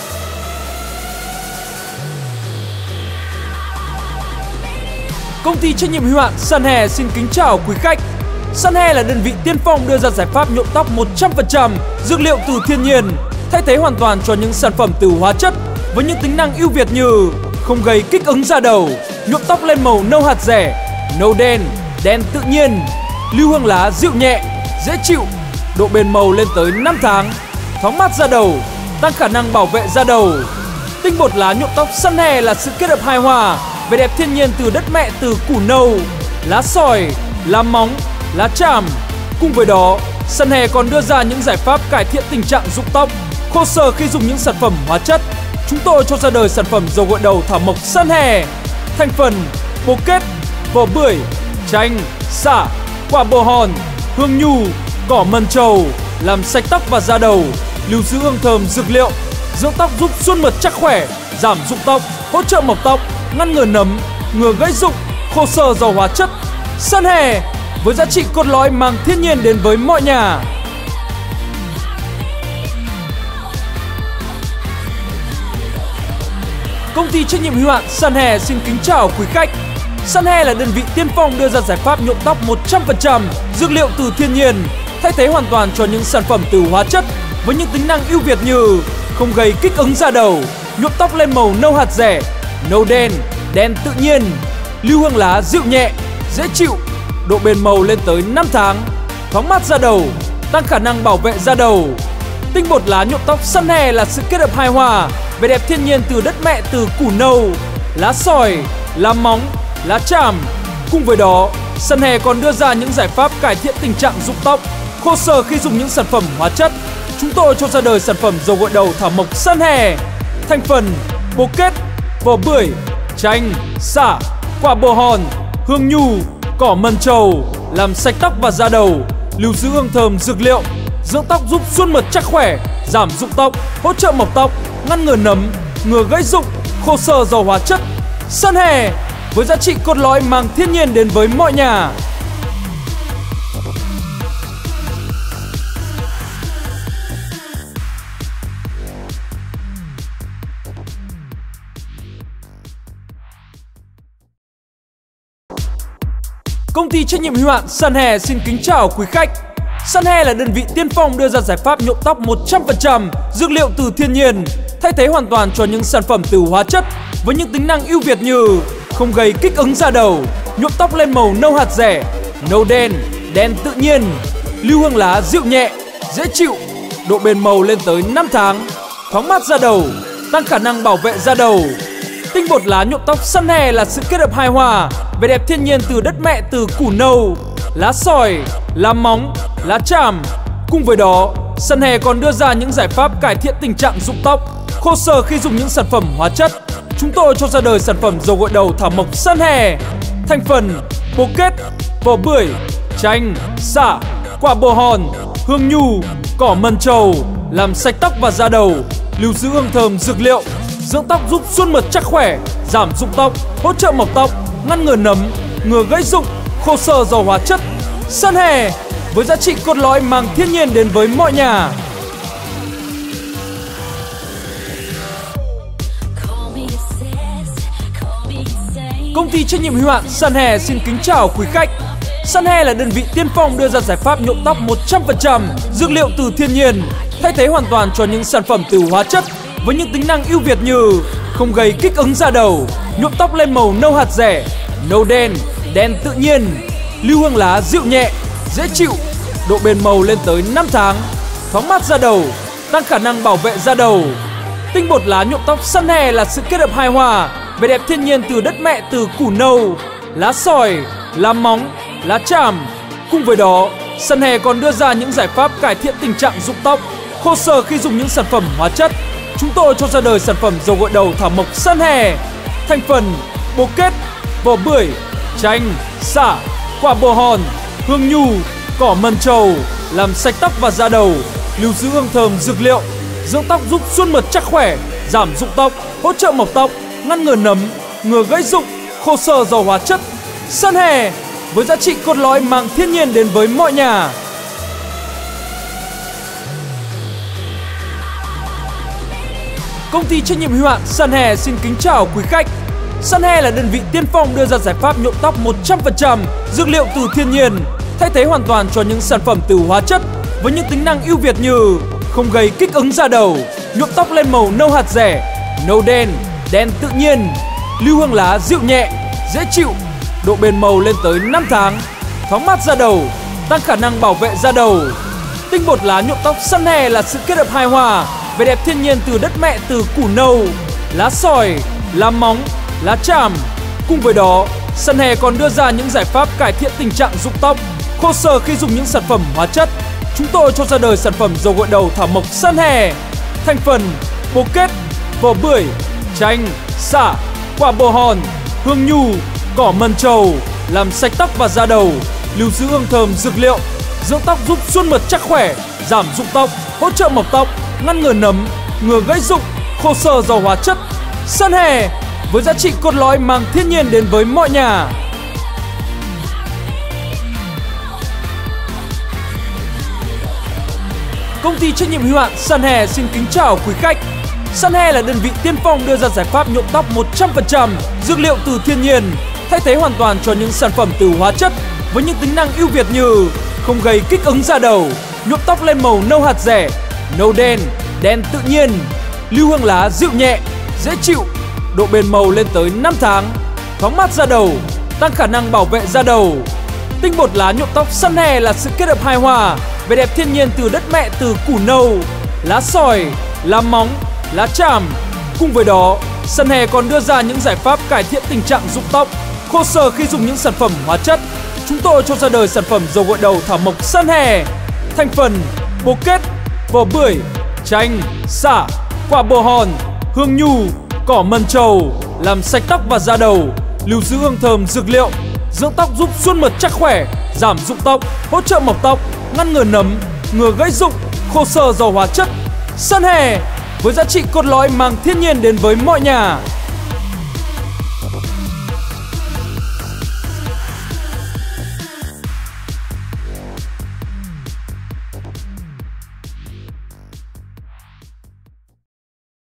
Công ty trách nhiệm hữu hạn Sunhair xin kính chào quý khách. Sunhair là đơn vị tiên phong đưa ra giải pháp nhuộm tóc một trăm phần trăm dược liệu từ thiên nhiên, thay thế hoàn toàn cho những sản phẩm từ hóa chất với những tính năng ưu việt như không gây kích ứng da đầu, nhuộm tóc lên màu nâu hạt rẻ, nâu đen, đen tự nhiên, lưu hương lá dịu nhẹ, dễ chịu, độ bền màu lên tới năm tháng, thoáng mát da đầu, tăng khả năng bảo vệ da đầu. Tinh bột lá nhuộm tóc Sunhair là sự kết hợp hài hòa vẻ đẹp thiên nhiên từ đất mẹ, từ củ nâu, lá sỏi, lá móng, lá tràm. Cùng với đó, Sunhair còn đưa ra những giải pháp cải thiện tình trạng rụng tóc, khô sơ khi dùng những sản phẩm hóa chất. Chúng tôi cho ra đời sản phẩm dầu gội đầu thảo mộc Sunhair. Thành phần: bồ kết, vỏ bưởi, chanh, sả, quả bồ hòn, hương nhu, cỏ mần trầu, làm sạch tóc và da đầu, lưu giữ hương thơm dược liệu, dưỡng tóc giúp xuân mượt chắc khỏe, giảm rụng tóc, hỗ trợ mọc tóc, ngăn ngừa nấm, ngừa gãy rụng, khô sơ do hóa chất. Sunhair với giá trị cốt lõi mang thiên nhiên đến với mọi nhà. Công ty trách nhiệm hữu hạn Sunhair xin kính chào quý khách. Sunhair là đơn vị tiên phong đưa ra giải pháp nhuộm tóc một trăm phần trăm dược liệu từ thiên nhiên, thay thế hoàn toàn cho những sản phẩm từ hóa chất với những tính năng ưu việt như không gây kích ứng da đầu, nhuộm tóc lên màu nâu hạt rẻ, nâu đen, đen tự nhiên, lưu hương lá dịu nhẹ, dễ chịu, độ bền màu lên tới năm tháng, thoáng mát da đầu, tăng khả năng bảo vệ da đầu. Tinh bột lá nhuộm tóc Sunhair là sự kết hợp hài hòa vẻ đẹp thiên nhiên từ đất mẹ, từ củ nâu, lá sỏi, lá móng, lá tràm. Cùng với đó, Sunhair còn đưa ra những giải pháp cải thiện tình trạng rụng tóc, khô sơ khi dùng những sản phẩm hóa chất. Chúng tôi cho ra đời sản phẩm dầu gội đầu thảo mộc Sunhair. Thành phần: bồ kết, vỏ bưởi, chanh, sả, quả bồ hòn, hương nhu, cỏ mần trầu, làm sạch tóc và da đầu, lưu giữ hương thơm dược liệu, dưỡng tóc giúp xuân mượt chắc khỏe, giảm rụng tóc, hỗ trợ mọc tóc, ngăn ngừa nấm, ngừa gãy rụng, khô sơ do hóa chất. Sunhair với giá trị cốt lõi mang thiên nhiên đến với mọi nhà. Công ty trách nhiệm hữu hạn Sunhair xin kính chào quý khách. Sunhair là đơn vị tiên phong đưa ra giải pháp nhuộm tóc một trăm phần trăm dược liệu từ thiên nhiên, thay thế hoàn toàn cho những sản phẩm từ hóa chất với những tính năng ưu việt như không gây kích ứng da đầu, nhuộm tóc lên màu nâu hạt rẻ, nâu đen, đen tự nhiên, lưu hương lá dịu nhẹ, dễ chịu, độ bền màu lên tới năm tháng, thoáng mát da đầu, tăng khả năng bảo vệ da đầu. Tinh bột lá nhuộm tóc Sunhair là sự kết hợp hài hòa vẻ đẹp thiên nhiên từ đất mẹ, từ củ nâu, lá sỏi, lá móng, lá tràm. Cùng với đó, Sunhair còn đưa ra những giải pháp cải thiện tình trạng rụng tóc, khô sơ khi dùng những sản phẩm hóa chất. chúng tôi cho ra đời sản phẩm dầu gội đầu thảo mộc Sun Hair. Thành phần: bồ kết, vỏ bưởi, chanh, sả, quả bồ hòn, hương nhu, cỏ mần trầu, làm sạch tóc và da đầu, lưu giữ hương thơm dược liệu, dưỡng tóc giúp xuân mượt chắc khỏe, giảm rụng tóc, hỗ trợ mọc tóc, ngăn ngừa nấm, ngừa gãy rụng, khô xơ do hóa chất. Sun Hair với giá trị cốt lõi mang thiên nhiên đến với mọi nhà. Công ty trách nhiệm hữu hạn Sun Hair xin kính chào quý khách. Sun Hair là đơn vị tiên phong đưa ra giải pháp nhuộm tóc một trăm phần trăm dược liệu từ thiên nhiên, thay thế hoàn toàn cho những sản phẩm từ hóa chất với những tính năng ưu việt như không gây kích ứng da đầu, nhuộm tóc lên màu nâu hạt rẻ, nâu đen, đen tự nhiên, lưu hương lá dịu nhẹ, dễ chịu, độ bền màu lên tới năm tháng, thoáng mát da đầu, tăng khả năng bảo vệ da đầu. Tinh bột lá nhuộm tóc Sun Hair là sự kết hợp hài hòa vẻ đẹp thiên nhiên từ đất mẹ, từ củ nâu, lá sỏi, lá móng, lá tràm. Cùng với đó, Sun Hair còn đưa ra những giải pháp cải thiện tình trạng rụng tóc, khô xơ khi dùng những sản phẩm hóa chất. Chúng tôi cho ra đời sản phẩm dầu gội đầu thảo mộc Sun Hair. Thành phần: bồ kết, vỏ bưởi, chanh, sả, quả bồ hòn, hương nhu, cỏ mần trầu, làm sạch tóc và da đầu, lưu giữ hương thơm dược liệu, dưỡng tóc giúp xuân mượt chắc khỏe, giảm rụng tóc, hỗ trợ mọc tóc, ngăn ngừa nấm, ngừa gãy rụng, khô xơ do hóa chất. Sun Hair với giá trị cốt lõi mang thiên nhiên đến với mọi nhà. Công ty trách nhiệm hữu hạn Sun Hair xin kính chào quý khách. Sun Hair là đơn vị tiên phong đưa ra giải pháp nhuộm tóc một trăm phần trăm dược liệu từ thiên nhiên, thay thế hoàn toàn cho những sản phẩm từ hóa chất với những tính năng ưu việt như không gây kích ứng da đầu, nhuộm tóc lên màu nâu hạt rẻ, nâu đen, đen tự nhiên, lưu hương lá dịu nhẹ, dễ chịu, độ bền màu lên tới năm tháng, thoáng mát da đầu, tăng khả năng bảo vệ da đầu. Tinh bột lá nhuộm tóc Sun Hair là sự kết hợp hài hòa vẻ đẹp thiên nhiên từ đất mẹ, từ củ nâu, lá sỏi, lá móng, lá tràm. Cùng với đó, Sun Hair còn đưa ra những giải pháp cải thiện tình trạng rụng tóc, khô xơ khi dùng những sản phẩm hóa chất. Chúng tôi cho ra đời sản phẩm dầu gội đầu thảo mộc Sun Hair. Thành phần: bồ kết, vỏ bưởi, chanh, sả, quả bồ hòn, hương nhu, cỏ mần trầu, làm sạch tóc và da đầu, lưu giữ hương thơm dược liệu, dưỡng tóc giúp xuân mượt chắc khỏe, giảm rụng tóc, hỗ trợ mọc tóc, ngăn ngừa nấm, ngừa gãy rụng, khô xơ do hóa chất. Sun Hair với giá trị cốt lõi mang thiên nhiên đến với mọi nhà. Công ty trách nhiệm hữu hạn Sun Hair xin kính chào quý khách. Sun Hair là đơn vị tiên phong đưa ra giải pháp nhuộm tóc một trăm phần trăm dược liệu từ thiên nhiên, thay thế hoàn toàn cho những sản phẩm từ hóa chất với những tính năng ưu việt như không gây kích ứng da đầu, nhuộm tóc lên màu nâu hạt rẻ, nâu đen, đen tự nhiên, lưu hương lá dịu nhẹ, dễ chịu, độ bền màu lên tới năm tháng, thoáng mát da đầu, tăng khả năng bảo vệ da đầu. Tinh bột lá nhuộm tóc Sun Hair là sự kết hợp hài hòa vẻ đẹp thiên nhiên từ đất mẹ, từ củ nâu, lá sỏi, lá móng, lá tràm. Cùng với đó, Sun Hair còn đưa ra những giải pháp cải thiện tình trạng rụng tóc, khô xơ khi dùng những sản phẩm hóa chất. Chúng tôi cho ra đời sản phẩm dầu gội đầu thảo mộc Sun Hair. Thành phần: bồ kết, vỏ bưởi, chanh, sả, quả bồ hòn, hương nhu, cỏ mần trầu, làm sạch tóc và da đầu, lưu giữ hương thơm dược liệu, dưỡng tóc giúp xuân mượt chắc khỏe, giảm rụng tóc, hỗ trợ mọc tóc, ngăn ngừa nấm, ngừa gãy rụng, khô xơ do hóa chất. Sun Hair với giá trị cốt lõi mang thiên nhiên đến với mọi nhà.